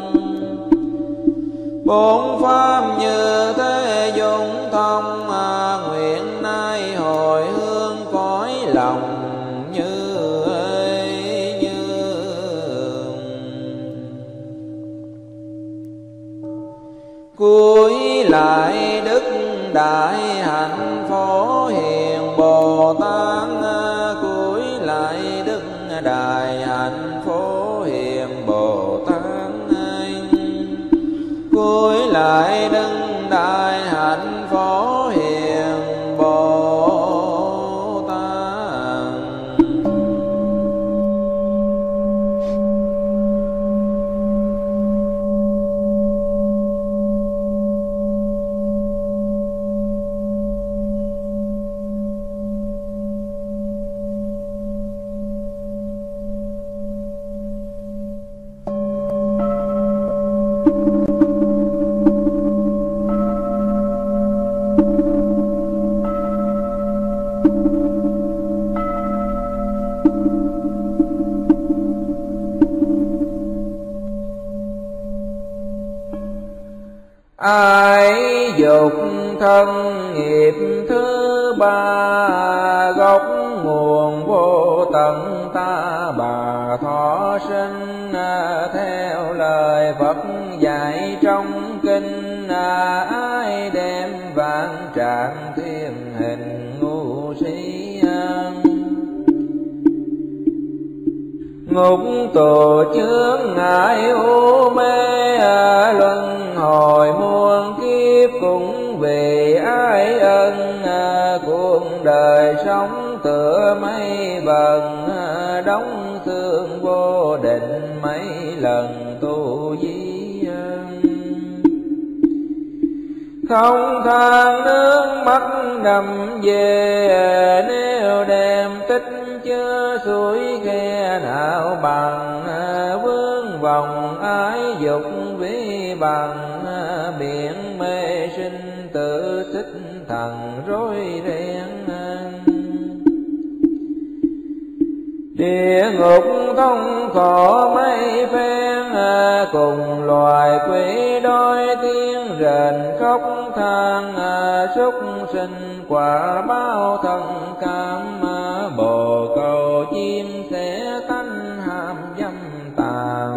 Bốn pháp như thế dung thông, nguyện nay hồi hướng cõi lòng như ấy như. Cúi lại đức đại hạnh phổ hiền Bồ Tát. Cúi lại đức đại hạnh phổ hiền Bồ Tát. Cúi lại đức đại hạnh phổ hiền Bồ Tát. Ai dục thân nghiệp thứ ba, gốc nguồn vô tận ta bà thọ sinh. Theo lời Phật dạy trong kinh, ai đem vạn trạng thiên hình ngu si. Ngục tù chướng ngại u mê, luân hồi muôn kiếp cũng vì ai ân. Cuộc đời sống tựa mây vần, đóng thương vô định mấy lần tu di. Không than nước mắt đầm về, nếu đem tích chứa suối khe nào bằng. Vướng vòng ái dục vi bằng, biển mê sinh tự xích thần rối ren. Địa ngục thông khổ mấy phen, cùng loài quỷ đói tiếng rền khóc than. Súc sinh quả báo thân cam, bồ câu chim sẽ tánh ham dâm tàm.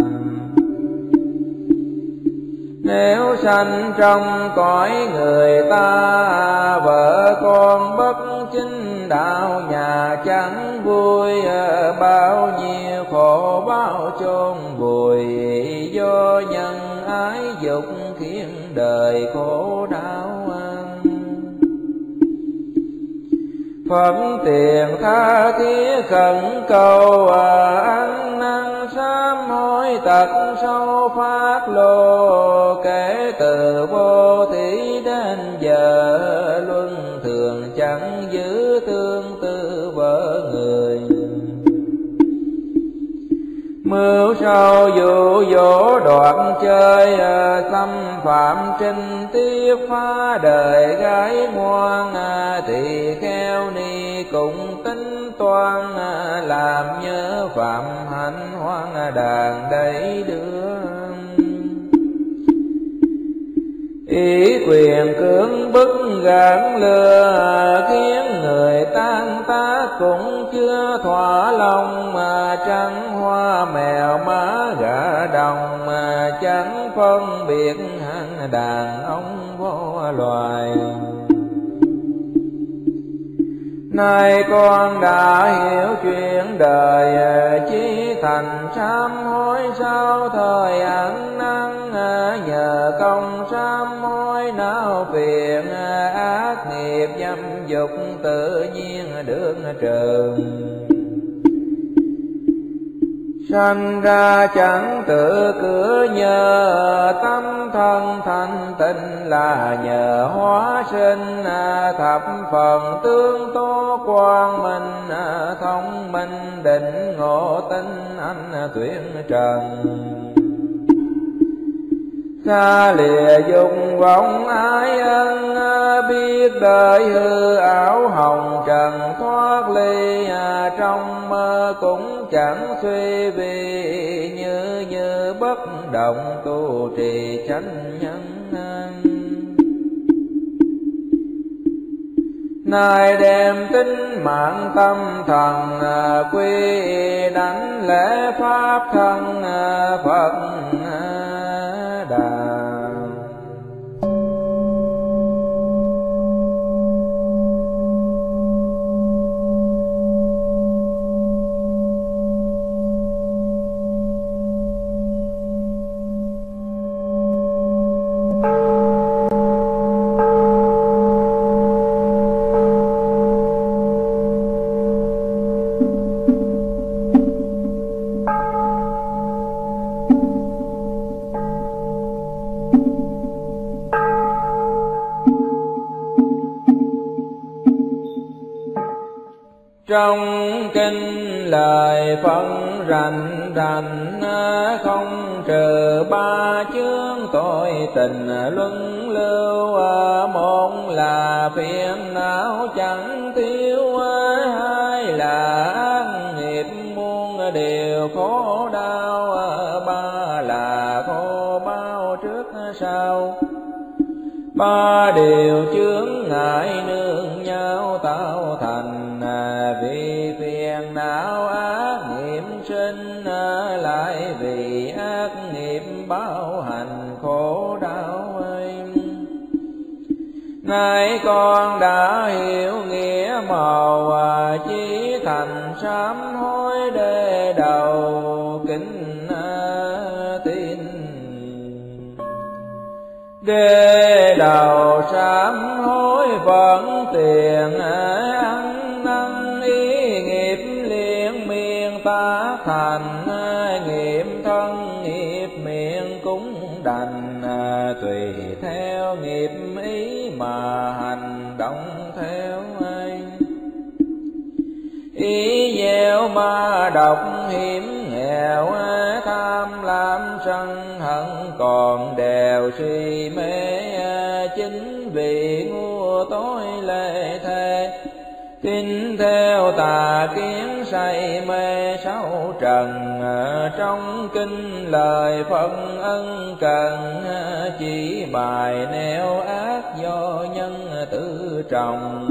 Nếu sanh trong cõi người ta, vợ con bất chính đạo nhà chẳng vui. Bao nhiêu khổ báo chôn vùi, do nhân ái dục khiến đời khổ đau. Phật tiền tha thiết khẩn cầu, ăn năn sám hối tật sâu phát lô. Kể từ vô thí đến giờ, luân thường chẳng giữ tương tư vợ người. Mưu sâu dụ dỗ đoạn chơi, xâm phạm trinh tiết phá đời gái ngoan. Thì kheo ni cũng tính toan, làm nhớ phạm hạnh hoang đàn đầy đưa. Ý quyền cưỡng bức gạn lừa, khiến người tan tác cũng chưa thỏa lòng. Mà trắng hoa mèo má gà đồng, mà chẳng phân biệt hạng đàn ông vô loài. Nay con đã hiểu chuyện đời, chí thành sám hối sau thời ăn năn. Nhờ công sám hối não phiền, ác nghiệp dâm dục tự nhiên được trừ. Sanh ra chẳng tự cửa nhờ, tâm thân thanh tịnh là nhờ hóa sinh. Thập phần tương tố quang minh, thông minh định ngộ tinh anh tuyển trần. Xa lìa dục vọng ái ân, biết đời hư ảo hồng trần thoát ly. Trong mơ cũng chẳng suy vì, như như bất động tu trì chánh nhân. Nay đem tính mạng tâm thần, quy đảnh lễ pháp thân Phật Đà. Trong kinh lời phân rành rành, không trừ ba chướng tội tình luân lưu. Một là phiền não chẳng thiếu, hai là ác nghiệp muôn điều khổ đau, ba là khổ bao trước sau. Ba điều chướng ngại nương nhau tạo thành, vì phiền não ác nghiệp sinh, lại vì ác nghiệp báo hành khổ đau ấy. Nay con đã hiểu nghĩa màu, chí thành sám hối để đầu kính tin. Để đầu sám hối vẫn tiền ăn năn, ý nghiệp liên miên ta thành. Nghiệp thân nghiệp miệng cũng đành, tùy theo nghiệp ý mà hành động theo anh. Ý gieo ma độc hiểm nghèo, tham lam sân hận còn đều suy mê. Chính vì ngu tối lệ thế, tin theo tà kiến say mê sáu trần. Trong kinh lời phân ân cần, chỉ bài neo ác do nhân tự trọng.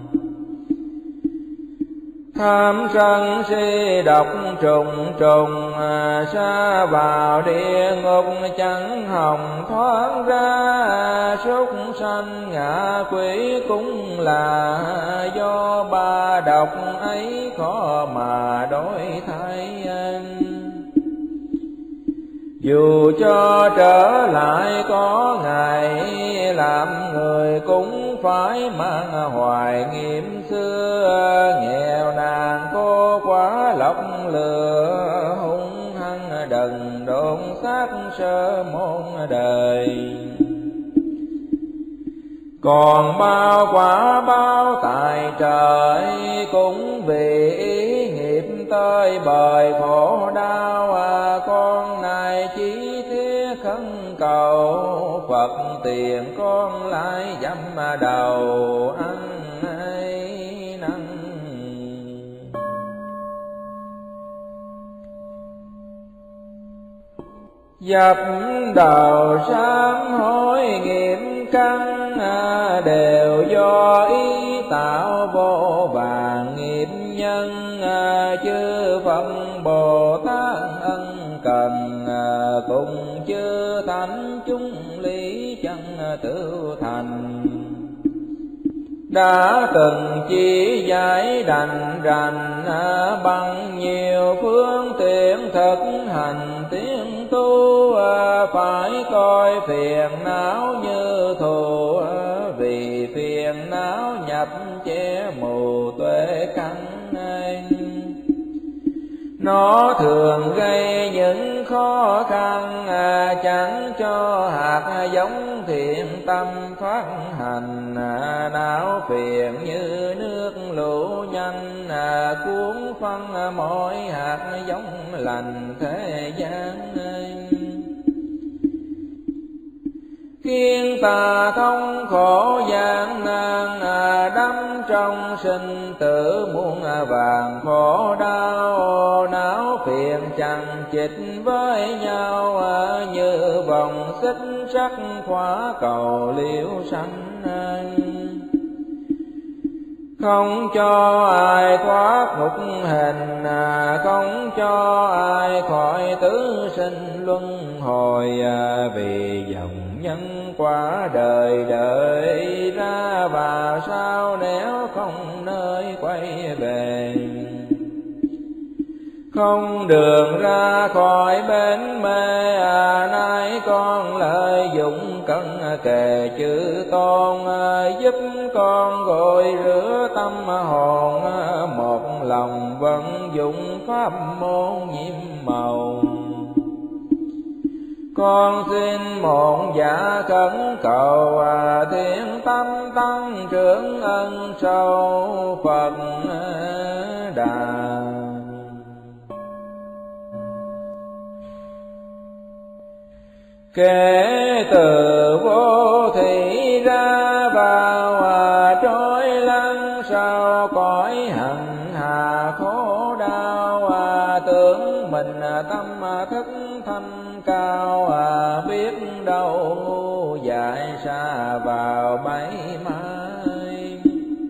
Tham sân si độc trùng trùng, sa vào địa ngục chẳng hòng thoát ra. Súc sanh ngạ quỷ cũng là do ba độc ấy khó mà đổi thay. Dù cho trở lại có ngày, làm người cũng phải mang hoài nghiệm xưa. Nghèo nàn cô quá lọc lừa, hung hăng đần độn xác sơ môn đời. Còn bao quả báo tại trời, cũng vì ý nghiệp tới bời khổ đau. Con này chỉ thiết khấn cầu, Phật tiền con lại dăm đầu ăn ấy năn. Dập đầu sám hối nghiệp căn, đều do ý tạo vô vàng nghiệp nhân. Chư Phật Bồ Tát ân cần, cùng chư thánh chúng lý chân tự thành. Đã từng chỉ giải đành rành, bằng nhiều phương tiện thực hành tiến tu. Phải coi phiền não như thù, vì phiền não nhập che mù tuệ căn. Nó thường gây những khó khăn, chẳng cho hạt giống thiện tâm phát hành. Não phiền như nước lũ nhanh, cuốn phân mỗi hạt giống lành thế gian. Khiến ta thông khổ gian nan, đắm trong sinh tử muôn vàng khổ đau. Não phiền chằng chịt với nhau, như vòng xích sắt khóa cầu liễu sanh. Không cho ai thoát ngục hình, không cho ai khỏi tứ sinh luân hồi. Vì dòng nhân quả đời đợi ra, và sao nếu không nơi quay về. Không đường ra khỏi bến mê, nay con lợi dụng cân kề chữ tôn. Giúp con gội rửa tâm hồn, một lòng vận dụng pháp môn nhiễm màu. Con xin một dạ khẩn cầu thiên tâm tăng trưởng ân sâu Phật Đà. Kể từ vô thị ra vào trôi lăn sau cõi hạnh hà khổ đau, tưởng mình tâm thức thanh cao, biết đâu ngu dại xa vào bẫy mai.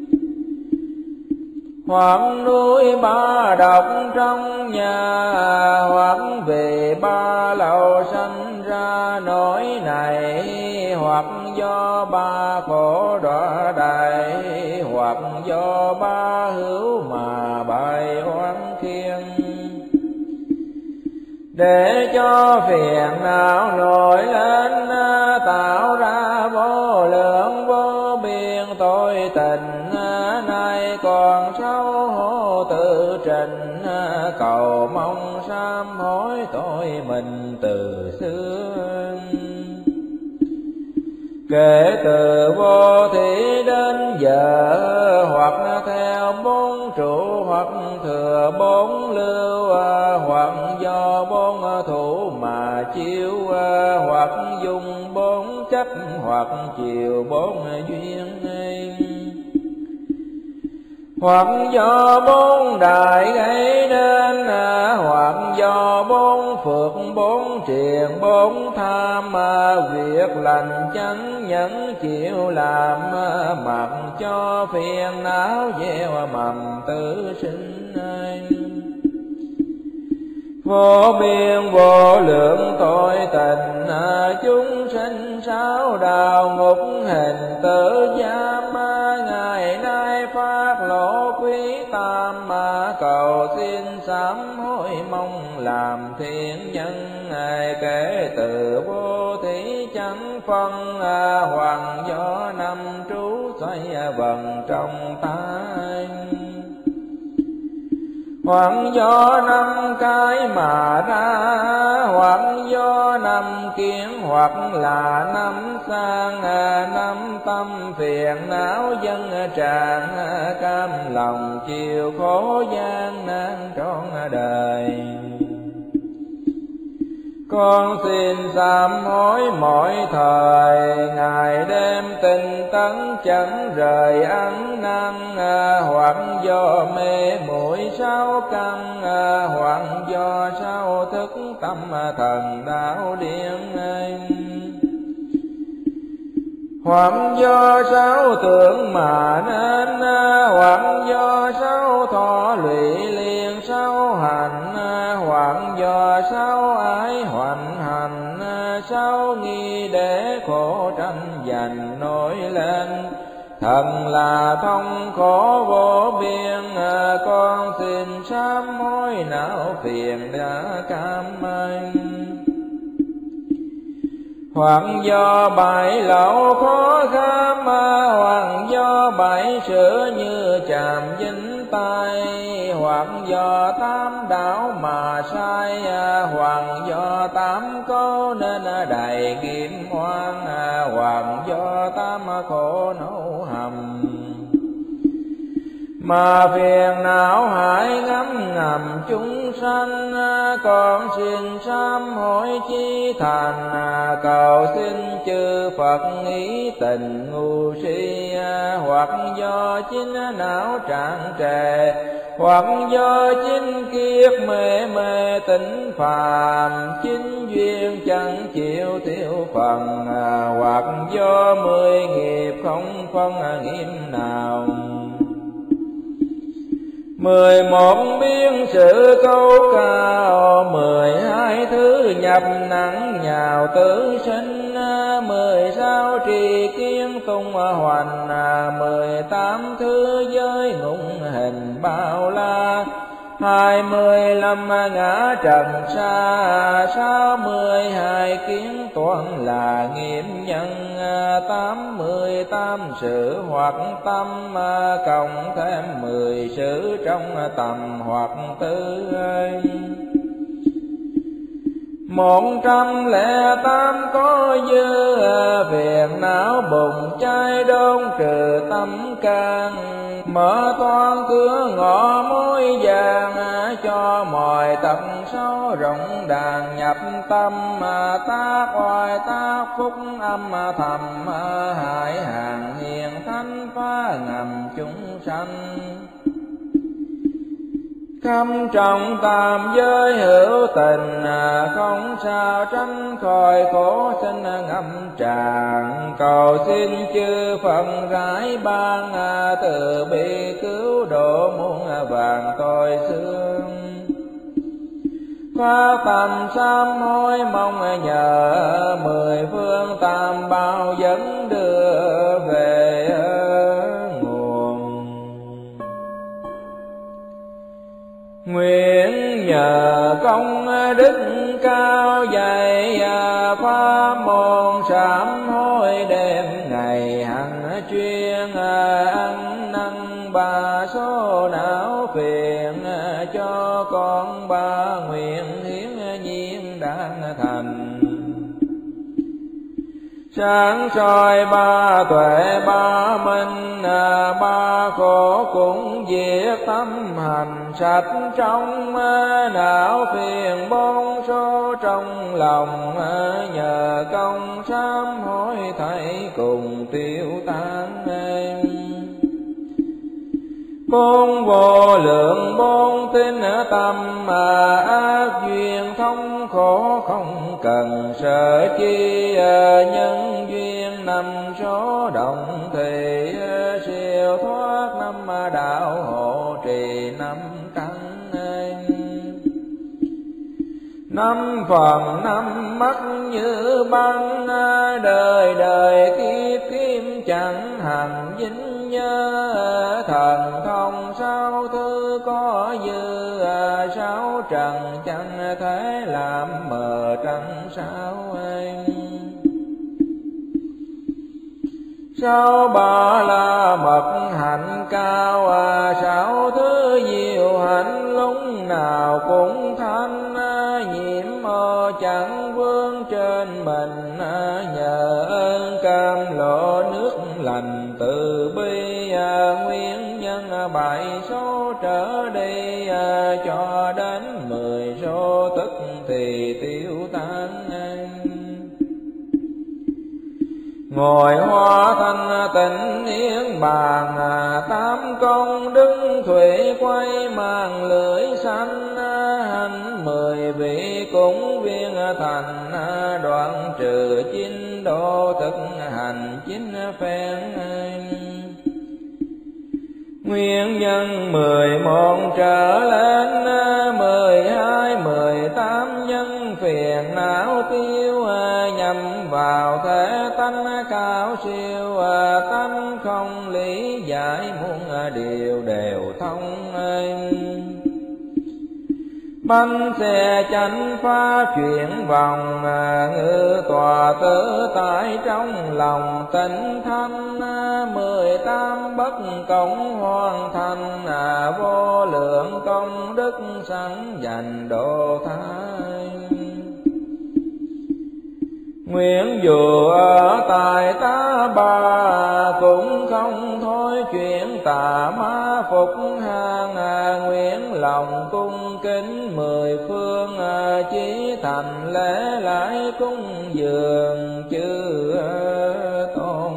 Hoặc núi ba độc trong nhà, hoặc vì ba lầu sanh ra nỗi này, hoặc do ba khổ đọa đầy, hoặc do ba hữu mà bài oán khiên. Để cho phiền não nổi lên, tạo ra vô lượng vô biên tội tình, nay còn xấu hổ tự trình, cầu mong sám hối tội mình từ xưa. Kể từ vô thị đến giờ, hoặc theo bốn trụ, hoặc thừa bốn lưu, hoặc do bốn thủ mà chiếu, hoặc dùng bốn chấp, hoặc chiều bốn duyên nên, hoặc do bốn đại gây nên, hoặc do bốn phước bốn triền bốn tham, việc lành chánh nhẫn chịu làm, mặc cho phiền não gieo mầm tử sinh. Vô biên vô lượng tội tình, chúng sinh sáu đạo ngục hình tử giam, ngày nay phát lộ quý tam, cầu xin sám hối mong làm thiện nhân. Kể từ vô thí chẳng phân, hoàng do năm trú xoay vần trong tay, hoặc do năm cái mà ra, hoặc do năm kiến, hoặc là năm sang, năm tâm phiền não dân tràn, cam lòng chịu khổ gian nan trọn đời. Con xin sám hối mỗi thời, ngày đêm tinh tấn chẳng rời ăn năn, hoặc do mê muội sáu căn, hoặc do sáu thức tâm thần đạo điên, hoặc do sáu tưởng mà nên, hoặc do sáu thọ lụy liền sáu hành, hoặc do sáu ái hoành hành, sáu nghi để khổ tranh giành nổi lên. Thần là thông khổ vô biên, con xin sám hối não phiền đã cam anh. Hoặc do bảy lậu khó kham, hoặc do bảy sửa như chàm dính tay, hoặc do tám đạo mà sai, hoặc do tám câu nên đầy nghiệp oan, hoặc do tám khổ nấu hầm. Mà phiền não hại ngấm ngầm chúng sanh, con xin sám hối chí thành, cầu xin chư Phật ý tình ngu si, hoặc do chính não trạng trề, hoặc do chính kiết mê mê tỉnh phàm, chính duyên chẳng chịu thiếu phần, hoặc do mười nghiệp không phân nghiệp nào. Mười một biên sự câu cao, mười hai thứ nhập nặng nhào tử sinh, mười sáu trì kiến tung hoành, mười tám thứ giới ngụng hình bao la, hai mươi lăm ngã trần xa, sáu mươi hai kiến toán là nghiệp nhân, tám mươi tám sự hoặc tâm, cộng thêm mười sự trong tầm hoặc tư. một trăm lẻ tám có dư, phiền não bụng cháy đốn trừ tâm can. Mở toan cửa ngõ mối vàng, cho mọi tật xấu rộng đàn nhập tâm. Tác oai tác phúc âm thầm, hại hàng hiền thánh phá ngầm chúng sanh. Khâm trọng tam giới hữu tình, không sao tránh khỏi khổ sinh ngâm tràn. Cầu xin chư Phật rải ban, từ bi cứu độ muôn vàng tội xương. Phá tâm sám hối mong nhờ, mười phương tam bảo dẫn đưa về nguồn. Nguyện nhờ công đức cao dày, pháp môn sám hối đêm ngày hằng chuyên. Ăn năn ba số não phiền, cho con ba nguyện hiến nhiên đáng thành. Sáng soi ba tuệ ba minh, ba khổ cũng diệt tâm hành sạch trong. Não phiền bốn số trong lòng, nhờ công sám hối thảy cùng tiêu tan. Bốn vô lượng bốn tinh tâm, ác duyên thống khổ không cần sợ chi. Nhân duyên năm số động thì, siêu thoát năm đạo hộ trì năm căn. Năm phần năm mắt như băng, đời đời kiếp kiếp chẳng hành dính nhớ. Thần thông sáu thứ có dư, sáu trần chẳng thể làm mờ trăng sao anh. Sáu ba la mật hạnh cao, sáu thứ diệu hạnh lúc nào cũng thanh. Nhiễm ô chẳng vương trên mình, nhờ ơn cam lộ nước lành từ bi. Nguyên nhân bảy số trở đi, cho đến mười số tức thì tiêu tan. Ngồi hoa thanh tịnh yên bàn, tám công đức thủy quay mang lưỡi xanh. Hành mười vị cúng viên thành, đoạn trừ chín độ thực hành chín phen. Nguyên nhân mười một trở lên, mười hai mười tám nhân phiền não tiêu. Nhằm vào thể tánh cao siêu, tánh không lý giải muôn điều đều thông. Bánh xe chánh phá chuyển vòng, ngự tòa tự tại trong lòng tịnh thanh. Mười tám bất công hoàn thành, vô lượng công đức sẵn dành độ thái. Nguyện dù ở tại ta bà, cũng không thôi chuyện tà ma phục hàng. Nguyện lòng cung kính mười phương, chí thành lễ lại cung dường chư tôn.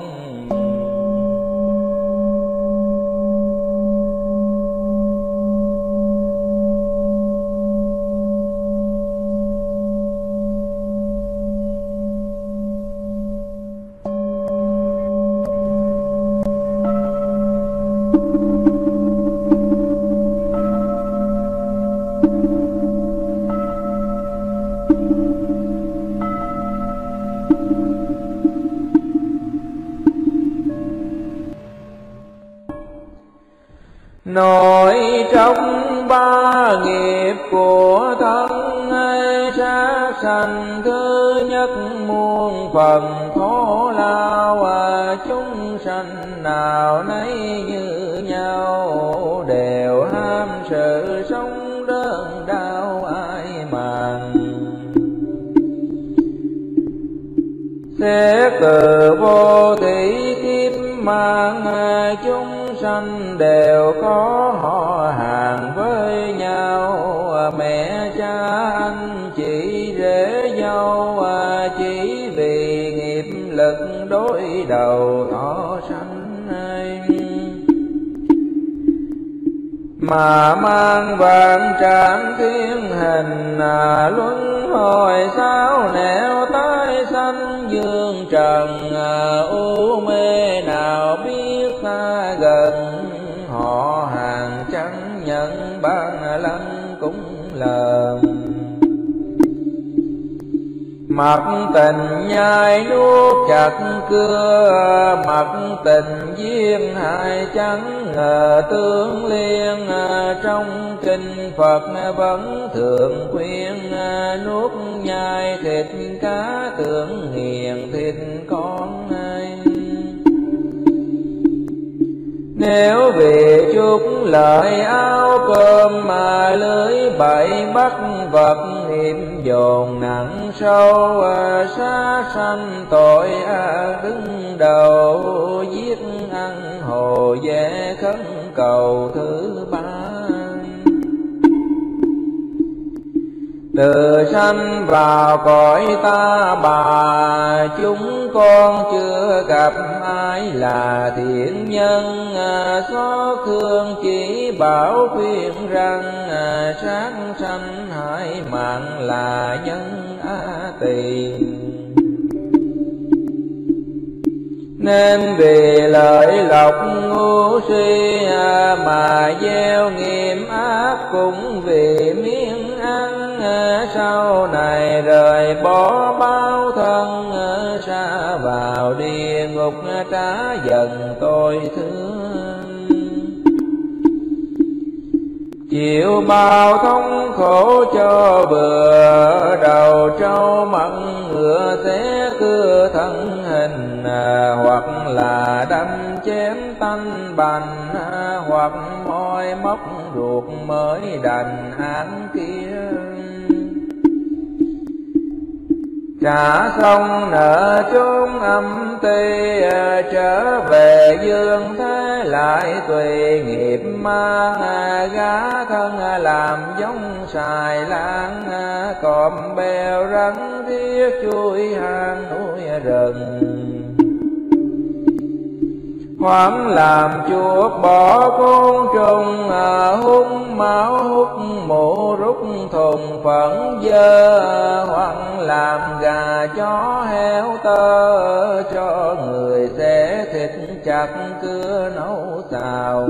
Nội trong ba nghiệp của thân, sát sanh thứ nhất muôn phần khổ lao. Chúng sanh nào nấy như nhau, đều ham sự sống đơn đau ai màng. Xét từ vô thủy kiếp mang chúng sanh đều có họ hàng với nhau, mẹ cha anh chị rể dâu, chỉ vì nghiệp lực đối đầu thọ sanh mà mang vạn trạng thiên hình, à, luân hồi sao nẻo tái sanh dương trần, à, u mê nào biết xa gần, họ hàng chẳng nhận ban lăng cũng lờn. Mặc tình nhai nuốt chặt cưa, mặc tình duyên hại chẳng ngờ tương liên, trong kinh Phật vẫn thường khuyên nuốt nhai thịt cá tưởng nghiền thịt con anh. Nếu vì chút lợi áo cơm mà lưới bậy bắt vật, nghiệp dồn nặng sâu, sát sanh tội ác đứng đầu, giết ăn hồ dễ khấn cầu thứ ba. Từ sanh vào cõi ta bà, chúng con chưa gặp ai là thiện nhân, xót thương chỉ bảo khuyên rằng, sát sanh hại mạng là nhân á tỳ. Nên vì lợi lộc ngu si mà gieo nghiệp ác, cũng vì miếng ăn sau này rời bỏ bao thân, xa vào địa ngục trả dần tôi thương. Chịu bao thống khổ cho bừa, đầu trâu mặn ngựa xé cưa thân hình, hoặc là đâm chém tanh bành, hoặc môi móc ruột mới đành án kia. Trả xong nợ chốn âm ty, trở về dương thế lại tùy nghiệp mang, gá thân làm giống xài lan, cọp bèo rắn riết chui hang núi rừng. Hoảng làm chuột bỏ côn trùng, hút máu hút mũ rút thùng phẫn dơ, hoảng làm gà chó heo tơ, cho người xé thịt chặt cưa nấu xào.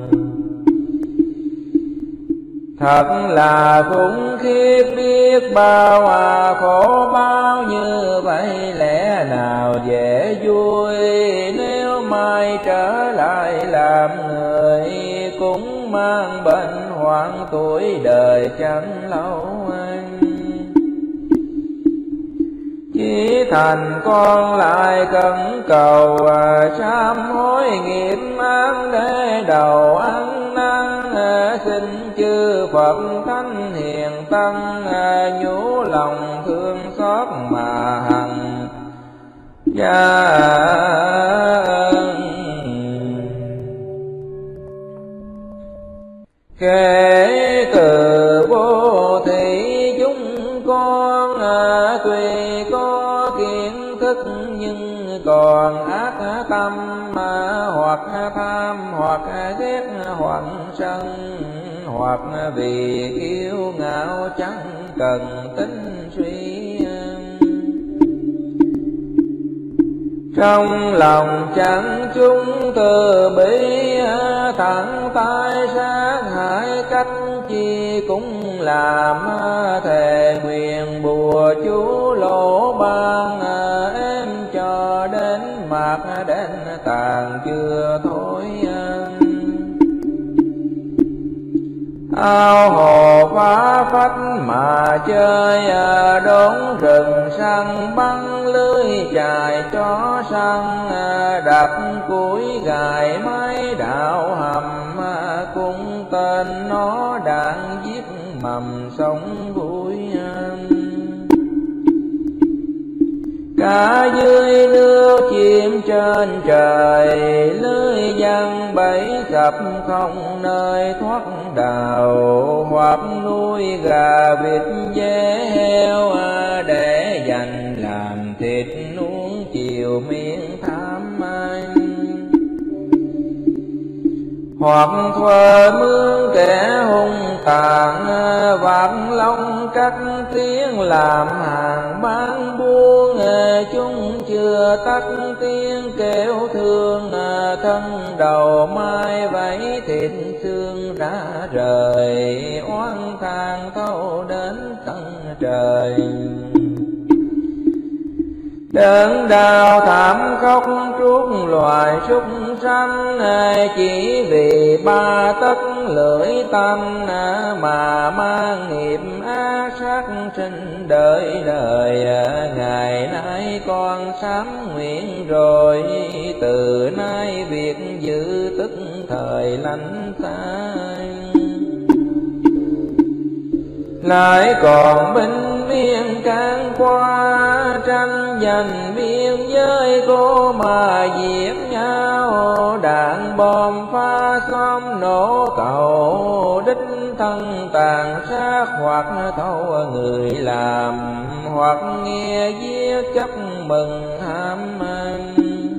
Thật là khủng khiếp biết bao, à khổ bao như vậy lẽ nào dễ vui. Nếu mai trở lại làm người, cũng mang bệnh hoạn tuổi đời chẳng lâu anh. Chỉ thành con lại cần cầu, à sám hối nghiệp ác để đầu ăn năn. Xin chư Phật thánh hiền tăng, nhủ lòng thương xót mà hằng gia ân. Kể từ vô thị chúng con, tuy có kiến thức nhưng còn ác tâm, hoặc tham hoặc ghét hoặc sân, hoặc vì kiêu ngạo chẳng cần tính suy. Trong lòng chẳng chúng từ bi, thẳng tay sát hại cách chi cũng làm. Thề nguyện bùa chú lỗ ban, em cho đến mạc đến tàn chưa thôi. Ao hồ phá phách mà chơi, đốn rừng săn bắn lưới chài chó săn. Đặt củi gài máy đạo hầm, cung tên nó đạn giết mầm sống vui. Cá dưới nước chim trên trời, lưới giăng bẫy sập không nơi thoát đào. Hoặc nuôi gà vịt dê heo, để dành làm thịt nuông chiều miệng tham anh. Hoặc thuê mướn kẻ hung tàn, vạt lông cắt tiếng làm hàng bán buôn. Chúng chưa tắt tiếng kêu thương, thân đầu mai vẫy thịt xương ra rời. Oán than thâu đến tận trời, đớn đau thảm khóc trút loài súc sanh. Chỉ vì ba tấc lưỡi tâm, mà mang nghiệp ác sát sinh đời đời. Ngày nay con sám nguyện rồi, từ nay việc giữ tức thời lánh xa. Lại còn binh miên can qua, tranh giành biên giới cô mà giết nhau. Đạn bom phá xóm nổ cầu, đích thân tàn sát hoặc thâu người làm. Hoặc nghe giết chấp mừng ham anh,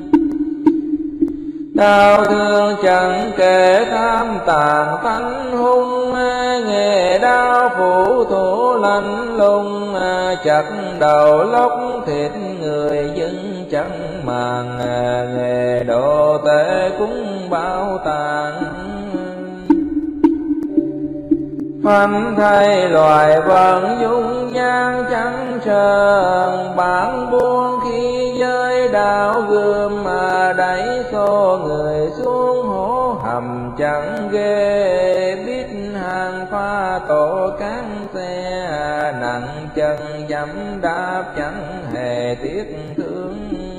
đau thương chẳng kể tham tàn tánh hung. Nghề đau phủ thủ lạnh lùng, chặt đầu lóc thịt người dân chẳng màng. Nghề độ tệ cũng bao tàn, phanh thay loài vận dung nhan chẳng sờn. Bản buông khi giới đạo gươm, mà đẩy xô người xuống hố hầm chẳng ghê. Biết hàng pha tổ cán xe, nặng chân dẫm đạp chẳng hề tiếc thương.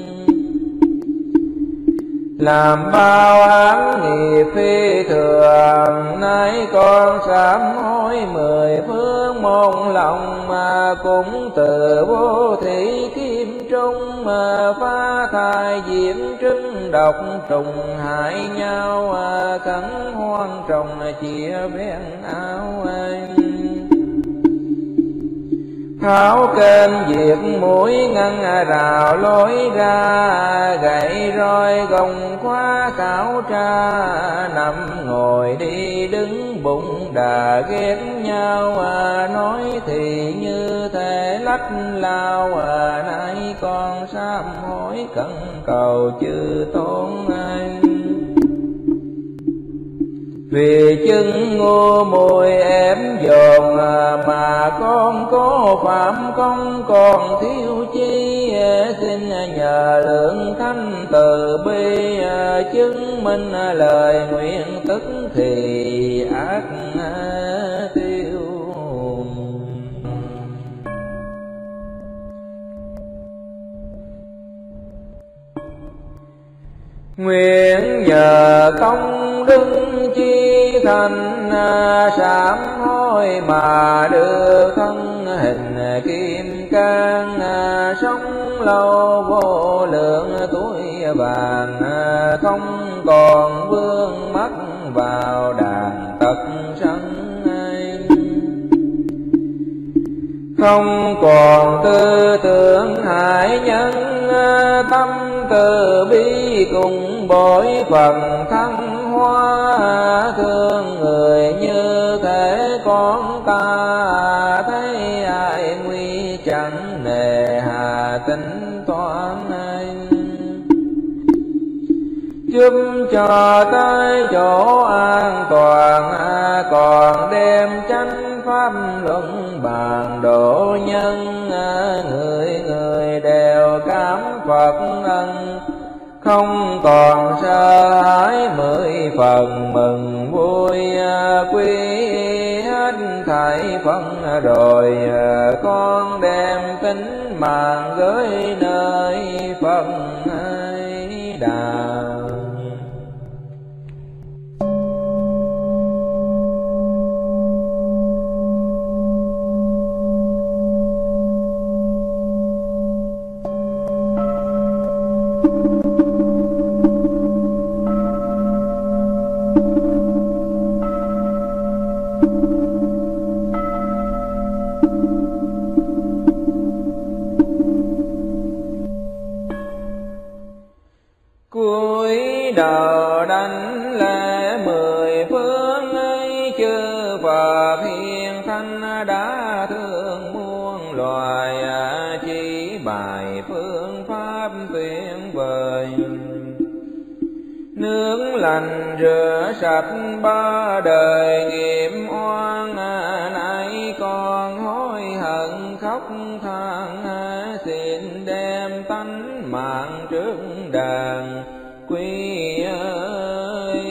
Làm bao án nghiệp phi thường, nay con sám hối mười phương mong lòng. Mà cũng từ vô thị kim trung, mà phá thai diễm trứng độc trùng hại nhau. Cắn hoang trồng chia ven áo anh, tháo kênh diệt mũi ngăn rào lối ra. Gậy roi gồng khóa khảo tra, nằm ngồi đi đứng bụng đà ghét nhau. Nói thì như thể lách lao, nay con sám hối cẩn cầu chư tôn anh. Vì chứng ngu muội ém dồn, mà con có phạm công còn thiếu chi. Xin nhờ lượng thánh từ bi, chứng minh lời nguyện tức thì ác tiêu. Nguyện nhờ công đức chi thành, sám hối mà đưa thân hình kim cang. Sống lâu vô lượng tuổi vàng, không còn vương mắc vào đàn tật sân. Không còn tư tưởng hại nhân, tâm từ bi cùng bội phần thăng hoa. Thương người như thể con ta, thấy ai nguy chẳng nề hà tính toán anh. Giúp cho tới chỗ an toàn, còn đem chánh pháp luận bàn độ nhân. Người người đều cảm Phật ân, không còn sợ hãi mười phần mừng vui. Quy hết thảy phân rồi, con đem tính mạng gửi nơi Phật ấy đà. lễ mười phương ấy, chư Phật hiền thánh đã thương muôn loài, chỉ bài phương pháp tuyệt vời. Nương lành rửa sạch ba đời nghiệp oan, nay còn hối hận khóc than, xin đem tánh mạng trước đàn quy ơi.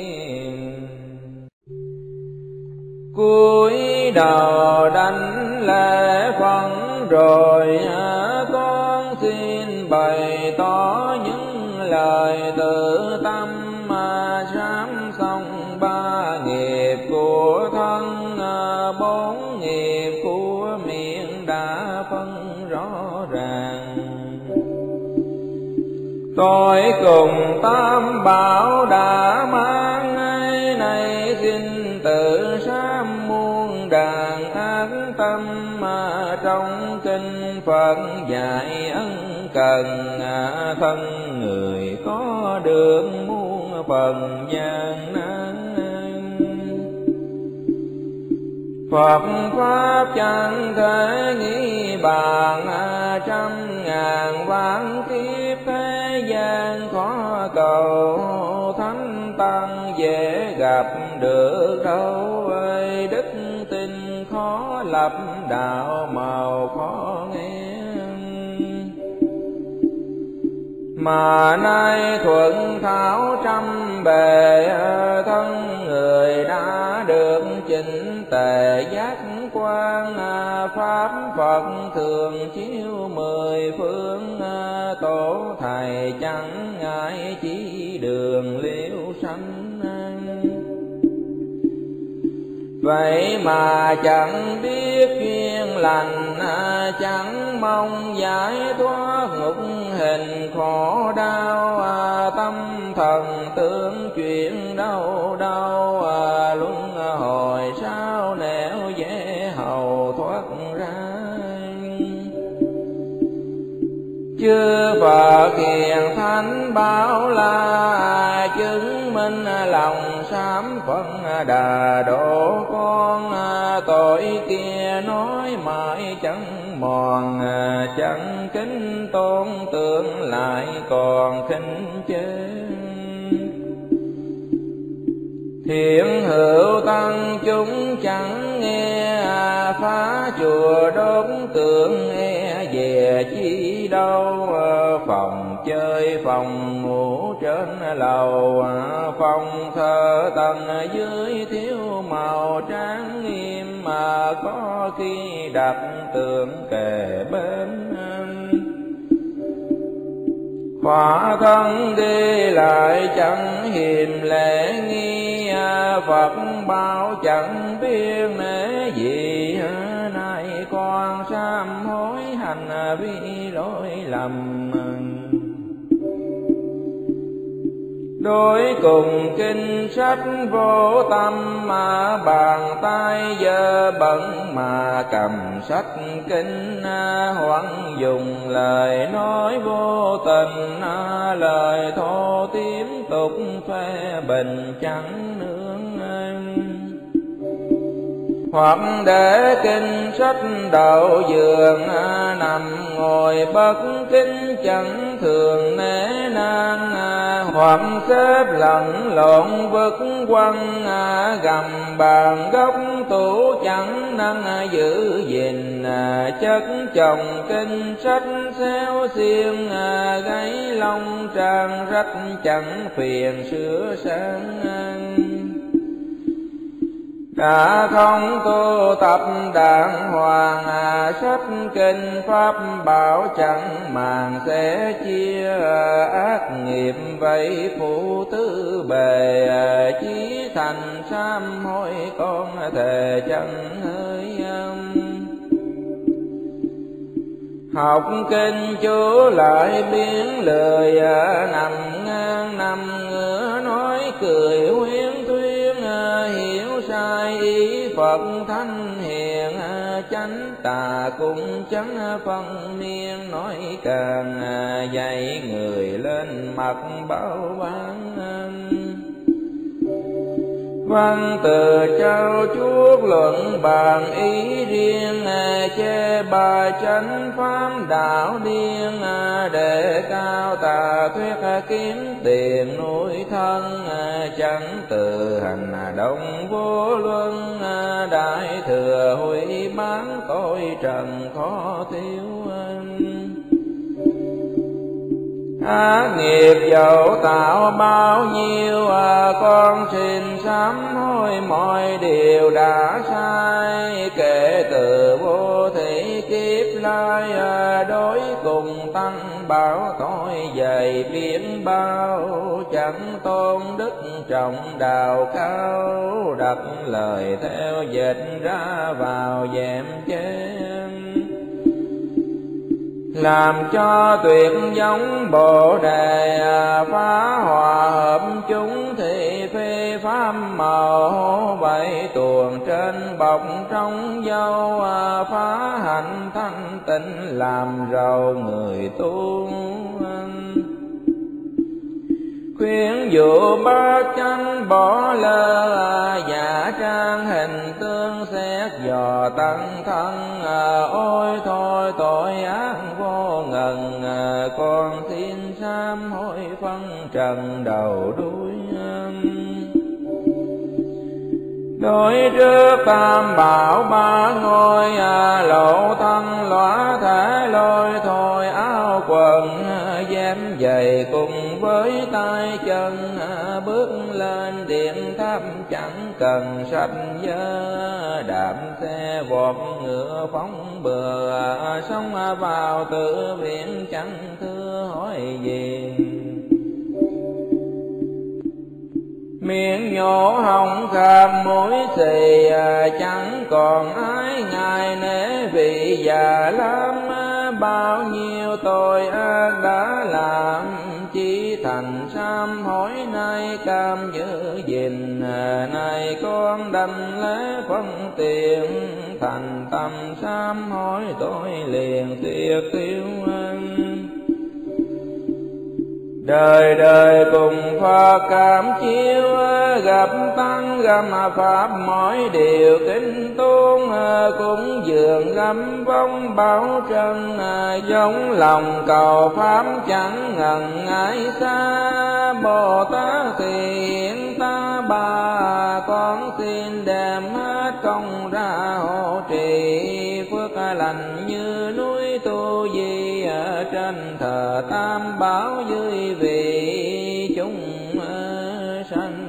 Cúi đầu đảnh lễ phận rồi, con xin bày tỏ những lời tự tâm, mà sám xong ba nghiệp của thân, bốn nghiệp của miệng đã phân rõ ràng. Tôi cùng tam bảo đã mang ngay này, xin tự sám muôn đàn an tâm, mà trong kinh Phật dạy ân cần, thân người có được muôn phần gian nan. Phật pháp chẳng thể nghĩ bàn, trăm ngàn vạn kiếp thế gian khó cầu, thánh tăng dễ gặp được đâu ơi. Đức tin khó lập, đạo màu khó nghe, mà nay thuận thảo trăm bề, thân người đã được chỉnh tề giác quan. Pháp Phật thường chiếu mười phương, tổ thầy chẳng ngại chỉ đường liễu sanh. Vậy mà chẳng biết duyên lành, chẳng mong giải thoát ngục hình khổ đau. Tâm thần tưởng chuyện đâu đâu, luân hồi sao nẻo dễ hầu thoát ra. Chư Phật hiền thánh bảo là, chứng minh lòng sám phân đà độ con. Tội kia nói mãi chẳng mòn, chẳng kính tôn tượng lại còn khinh chê. Thiện hữu tăng chúng chẳng nghe, phá chùa đốt tượng e về chi đâu. Phòng chơi phòng ngủ trên lầu, phòng thờ tầng dưới thiếu màu trang nghiêm, mà có khi đặt tượng kề bên. Khỏa thân đi lại chẳng hiềm lễ nghi, Phật bảo chẳng biết nể gì. Nay con sám hối hành vi lỗi lầm, đối cùng kinh sách vô tâm, mà bàn tay dơ bẩn mà cầm sách kinh. Hoặc dùng lời nói vô tình, lời thô tiếp tục phê bình chẳng nương anh. Hoặc để kinh sách đậu giường, nằm ngồi bất kính chẳng thường nể nang. Hoặc xếp lẫn lộn vứt quăng, gầm bàn góc tủ chẳng năng giữ gìn. Chất chồng kinh sách xéo xiên, gáy lông trang rách chẳng phiền sửa sang. Đã không tu tập đàng hoàng, sách kinh pháp bảo chẳng màng sẽ chia. Ác nghiệp vậy phụ tứ bề, chí thành sám hối con thề chẳng hơi âm. Học kinh chú lại biến lời, nằm ngang nằm ngửa nói cười huyên thuyên. Hiểu sai ý Phật thánh hiền, chánh tà cũng chẳng phân miên. Nói càng dạy người lên mặt báo bán, Văn từ trao chuốt luận bàn ý riêng, chê bài chánh pháp đạo điên, để cao tà thuyết kiếm tiền nuôi thân, chẳng từ hành động vô luân, đại thừa hủy bán tội trần khó tiêu. Ác nghiệp dẫu tạo bao nhiêu, con xin sám hối mọi điều đã sai, kể từ vô thị kiếp lai, đối cùng tăng bảo tội dày biển bao, chẳng tôn đức trọng đạo cao, đặt lời theo dịch ra vào dèm chém. Làm cho tuyệt giống Bồ Đề, phá hòa hợp chúng thị phi pháp màu, bảy tuồng trên bọc trong dâu, phá hạnh thanh tịnh làm giàu người tu. Khuyến dụ bát chánh bỏ lơ, giả trang hình tương xét dò tăng thân, ôi thôi tội ác vô ngần, con xin sám hối phân trần đầu đuôi. Đối trước tam bảo ba ngôi, lộ thân lõa thể lôi thôi áo quần, dám giày cùng với tay chân, bước lên điện tháp chẳng cần sách vớ, đạp xe vọt ngựa phóng bừa, sống vào tự viện chẳng thưa hỏi gì. Miệng nhổ hồng kham mũi xì, chẳng còn ai ngại nể vì già lắm, bao nhiêu tội ác đã làm, chỉ thành sám hối nay cam giữ gìn. Này con đành lễ phân tiền, thành tâm sám hối tôi liền tuyệt tiêu. Đời đời cùng Phật cảm chiếu, gặp tăng gặp pháp mỗi điều kính tôn, cũng dường gắm vong bảo trân, giống lòng cầu pháp chẳng ngần ngại xa. Bồ Tát thì hiện ta bà, con xin đem hết công ra hộ trì, phước lành như núi Tu Di, ở trên thờ tam bảo dưới vì chúng sanh.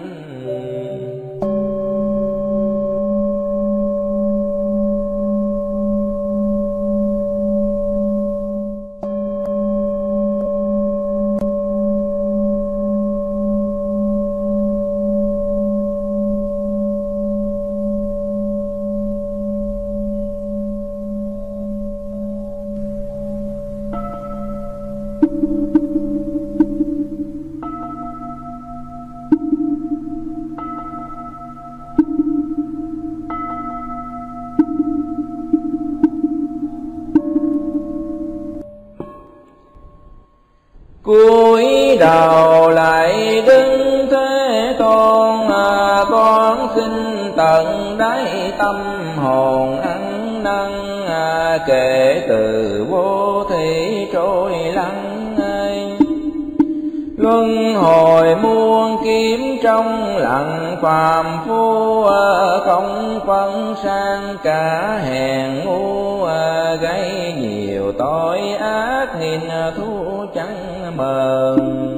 Cúi đầu lại đứng Thế Tôn, con xin tận đáy tâm hồn ăn năn, kể từ vô thị trôi lắng ai. Luân hồi muôn kiếm trong lặng phàm phu, không phân sang cả hèn ngu, gây nhiều tội ác nghìn thu chẳng mờn.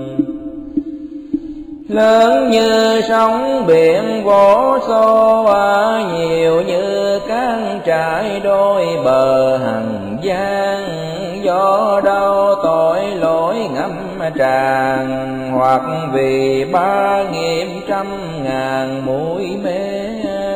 Lớn như sóng biển vỗ xô, nhiều như cát trải đôi bờ hằng gian. Do đâu tội lỗi ngâm tràn, hoặc vì ba nghiệp trăm ngàn mũi mê.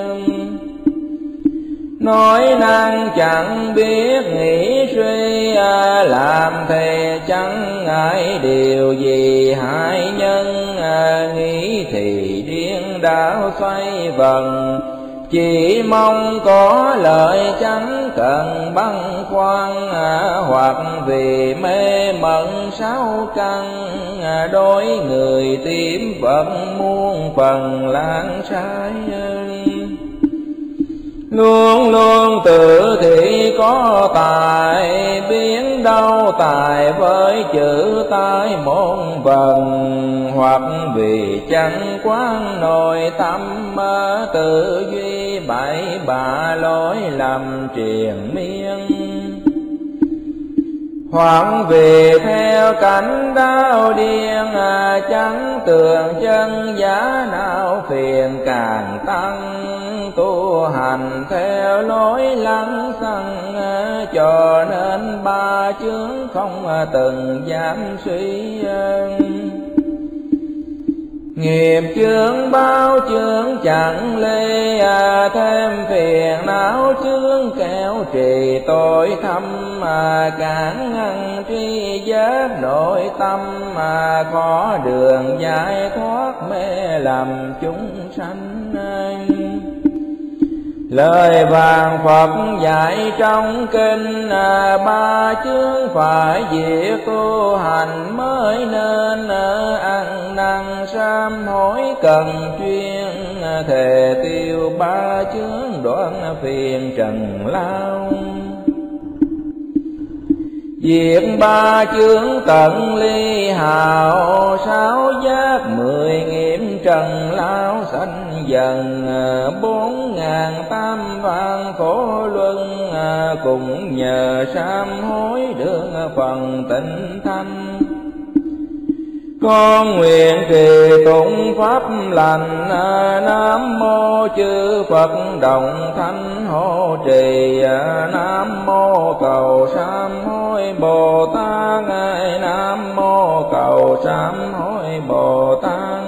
Nói năng chẳng biết nghĩ suy, làm thề chẳng ngại điều gì hại nhân. Nghĩ thì riêng đảo xoay vần, chỉ mong có lợi chẳng cần băn khoăn, hoặc vì mê mẩn sáu căn, đối người tím vẫn muôn phần lãng sai. Luôn luôn tự thị có tài, biến đâu tài với chữ tai môn vần, hoặc vì chẳng quán nội tâm, tự duy bậy bạ lối lầm triền miên. Hoặc vì theo cảnh đau điên, chẳng tường chân giá não phiền càng tăng, tu hành theo lối lăng xăng, cho nên ba chướng không từng dám suy. Nghiệp chướng bao chướng chẳng lê, thêm phiền não chướng kéo trì tội thâm, cản ngăn tri giác nội tâm, có đường giải thoát mê lầm chúng sanh. Lời vàng Phật dạy trong kinh, ba chướng phải diệt tu hành mới nên, ăn năn sám hối cần chuyên, thề tiêu ba chướng đoạn phiền trần lao. Diệt ba chướng tận ly hào, sáu giác mười nghiệm trần lao sanh dần, bốn ngàn tam vạn khổ luân, cùng nhờ sám hối được phần tịnh thanh. Con nguyện trì tụng pháp lành, Nam mô chư Phật đồng thanh hộ trì, Nam mô cầu sám hối Bồ Tát, Nam mô cầu sám hối Bồ Tát.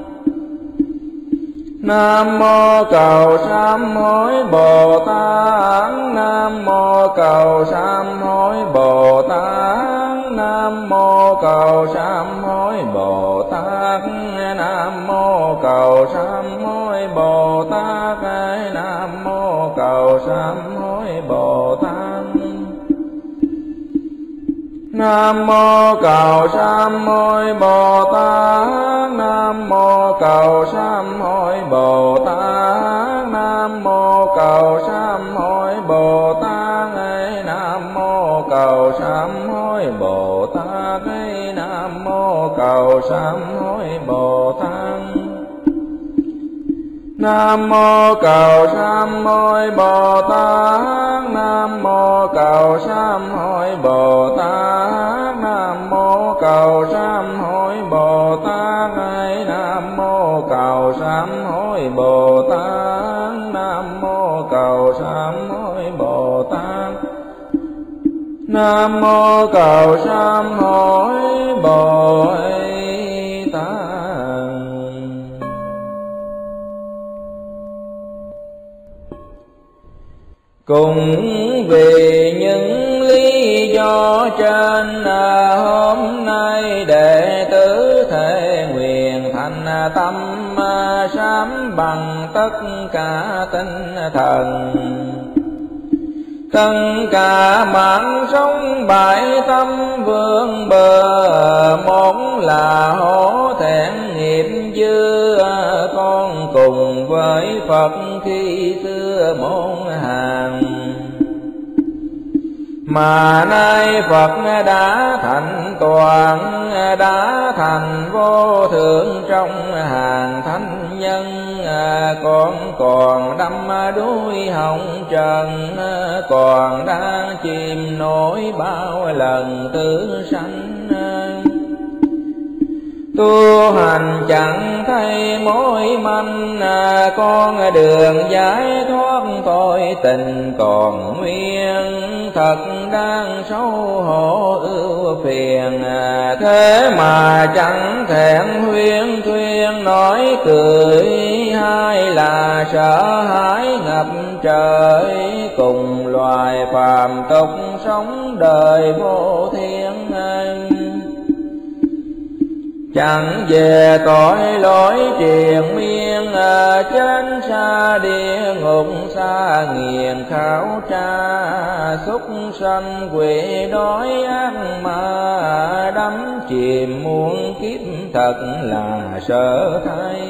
Nam mô cầu sám hối Bồ Tát, Nam mô cầu sám hối Bồ Tát, Nam mô cầu sám hối Bồ Tát, Nam mô cầu sám hối Bồ Tát, Nam mô cầu sám hối Bồ Tát. Nam mô cầu sám hối Bồ Tát, Nam mô cầu sám hối Bồ Tát, Nam mô cầu sám hối Bồ Tát, Nam mô cầu sám hối Bồ Tát, Nam mô cầu sám hối Bồ Tát. Nam mô cầu sám hối Bồ Tát, Nam mô cầu sám hối Bồ Tát, Nam mô cầu sám hối Bồ Tát, Nam mô cầu sám hối Bồ Tát, Nam mô cầu sám hối Bồ Tát. Nam mô cầu sám hối Bồ Tát. Cùng vì những lý do trên, hôm nay đệ tử thể nguyện thành tâm sám bằng tất cả tinh thần. Tất cả mạng sống bại tâm vương bờ, một là hổ thẹn nghiệp dư, con cùng với Phật khi xưa môn hàng. Mà nay Phật đã thành toàn, đã thành vô thượng trong hàng thánh nhân, con còn đắm đuối hồng trần, còn đang chìm nổi bao lần tử sanh. Tu hành chẳng thấy mối manh, con đường giải thoát tội tình còn nguyên, thật đang xấu hổ ưu phiền. Thế mà chẳng thẹn huyên thuyên nói cười, hay là sợ hãi ngập trời, cùng loài phàm tục sống đời vô thiên. Chẳng về tội lỗi triền miên, trên xa địa ngục xa nghiền khảo tra, súc sanh quỷ đói ác ma, đắm chìm muôn kiếp thật là sợ thay.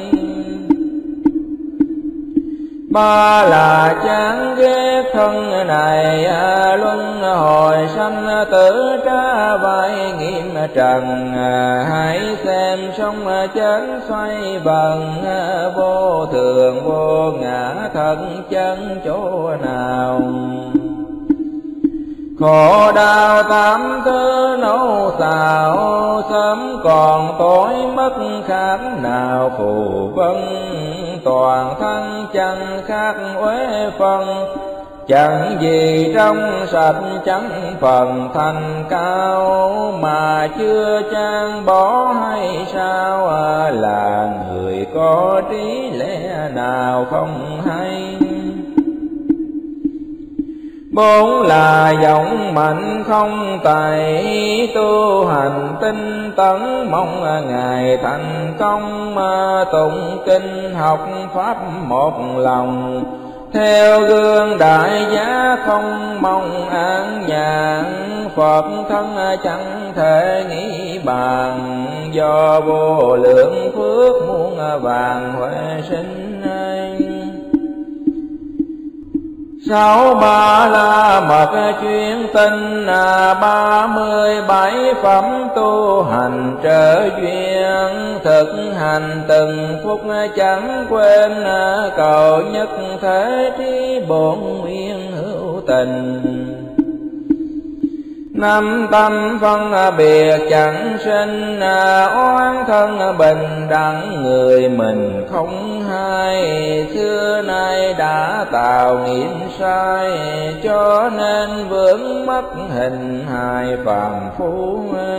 Ba là chán ghét thân này, luân hồi sanh tử tra vai nghiêm trần. Hãy xem sông chết xoay vần, vô thường vô ngã thân chân chỗ nào. Khổ đau tám thứ nấu xào, sớm còn tối mất khác nào phù vân. Toàn thân chẳng khác uế phân, chẳng gì trong sạch chẳng phần thành cao. Mà chưa chan bỏ hay sao, là người có trí lẽ nào không hay. Bốn là giọng mạnh không tài, tu hành tinh tấn mong ngày thành công. Tụng kinh học pháp một lòng, theo gương đại giá không mong an nhàn. Phật thân chẳng thể nghĩ bàn, do vô lượng phước muôn vàng huệ sinh. Sáu ba la mật chuyên tinh, ba mươi bảy phẩm tu hành trợ duyên. Thực hành từng phút chẳng quên, cầu nhất thế trí bổn nguyên hữu tình. Năm tâm phân biệt chẳng sinh, oán thân bình đẳng người mình không hay. Xưa nay đã tạo nghiệp sai, cho nên vướng mất hình hài phàm phu.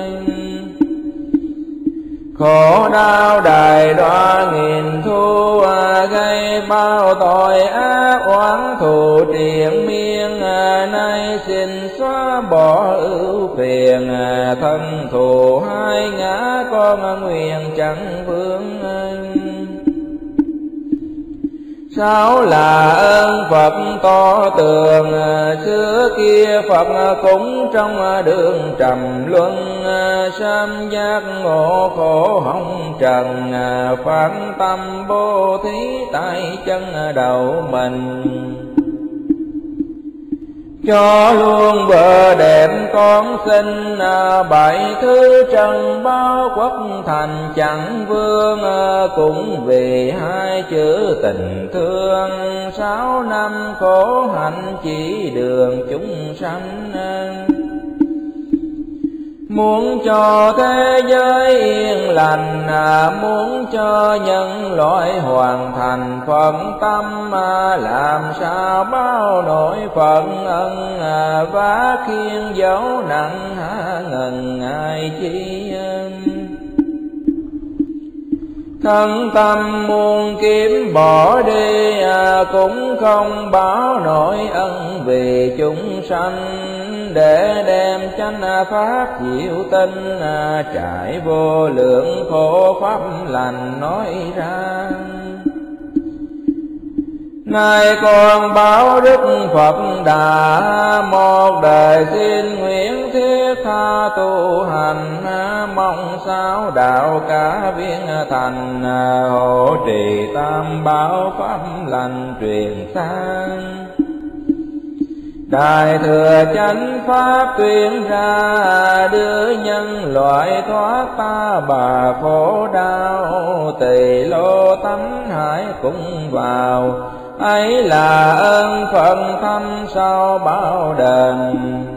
Khổ đau đài đoa nghìn thu, gây bao tội ác oán thù triền miên. Nay xin xóa bỏ ưu phiền, thân thù hai ngã con nguyện chẳng vương. Sáu là ơn Phật to tường, xưa kia Phật cũng trong đường trầm luân. Sám giác ngộ khổ hồng trần, phán tâm bố thí tại chân đầu mình. Cho luôn bờ đẹp con xin, bảy thứ trần bao quốc thành chẳng vương. Cũng vì hai chữ tình thương, sáu năm khổ hạnh chỉ đường chúng sanh. Muốn cho thế giới yên lành, muốn cho nhân loại hoàn thành phận tâm. Làm sao bao nỗi phận ân, vá khiên dấu nặng há ngần ai chi. Thân tâm muôn kiếm bỏ đi, cũng không báo nổi ân vì chúng sanh. Để đem chánh pháp diệu tinh, trải vô lượng khổ pháp lành nói ra. Nay con báo Đức Phật Đà, một đời xin nguyện thiết tha tu hành. Mong sao đạo cả viên thành, hộ trì tam bảo pháp lành truyền sang. Đại thừa chánh pháp tuyên ra, đưa nhân loại thoát ta bà khổ đau. Tỳ lô tánh hải cũng vào, ấy là ơn phận thâm sau bao đền.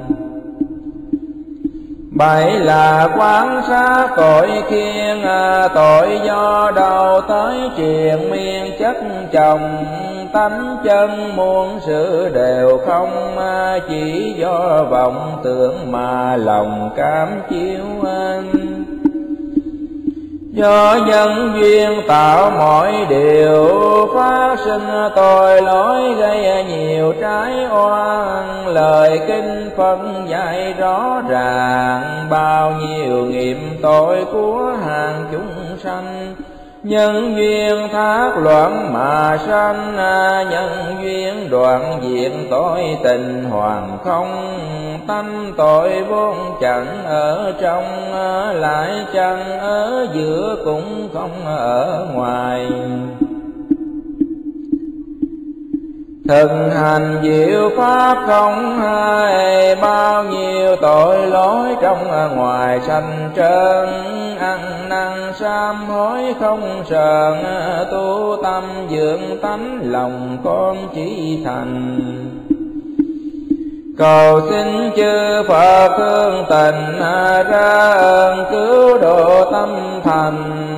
Bảy là quán sát tội khiên, tội do đầu tới triền miên chất chồng. Tánh chân muôn sự đều không, chỉ do vọng tưởng mà lòng cam chiếu anh. Do nhân duyên tạo mọi điều, phát sinh tội lỗi gây nhiều trái oan. Lời kinh phân dạy rõ ràng, bao nhiêu nghiệp tội của hàng chúng sanh. Nhân duyên thác loạn mà sanh, nhân duyên đoạn diệt tội tình hoàn không. Tâm tội vốn chẳng ở trong, lại chẳng ở giữa cũng không ở ngoài. Thực hành diệu pháp không hai, bao nhiêu tội lỗi trong ngoài sanh trơn. Ăn năn sám hối không sờn, tu tâm dưỡng tánh lòng con chỉ thành. Cầu xin chư Phật thương tình, ra ơn cứu độ tâm thành.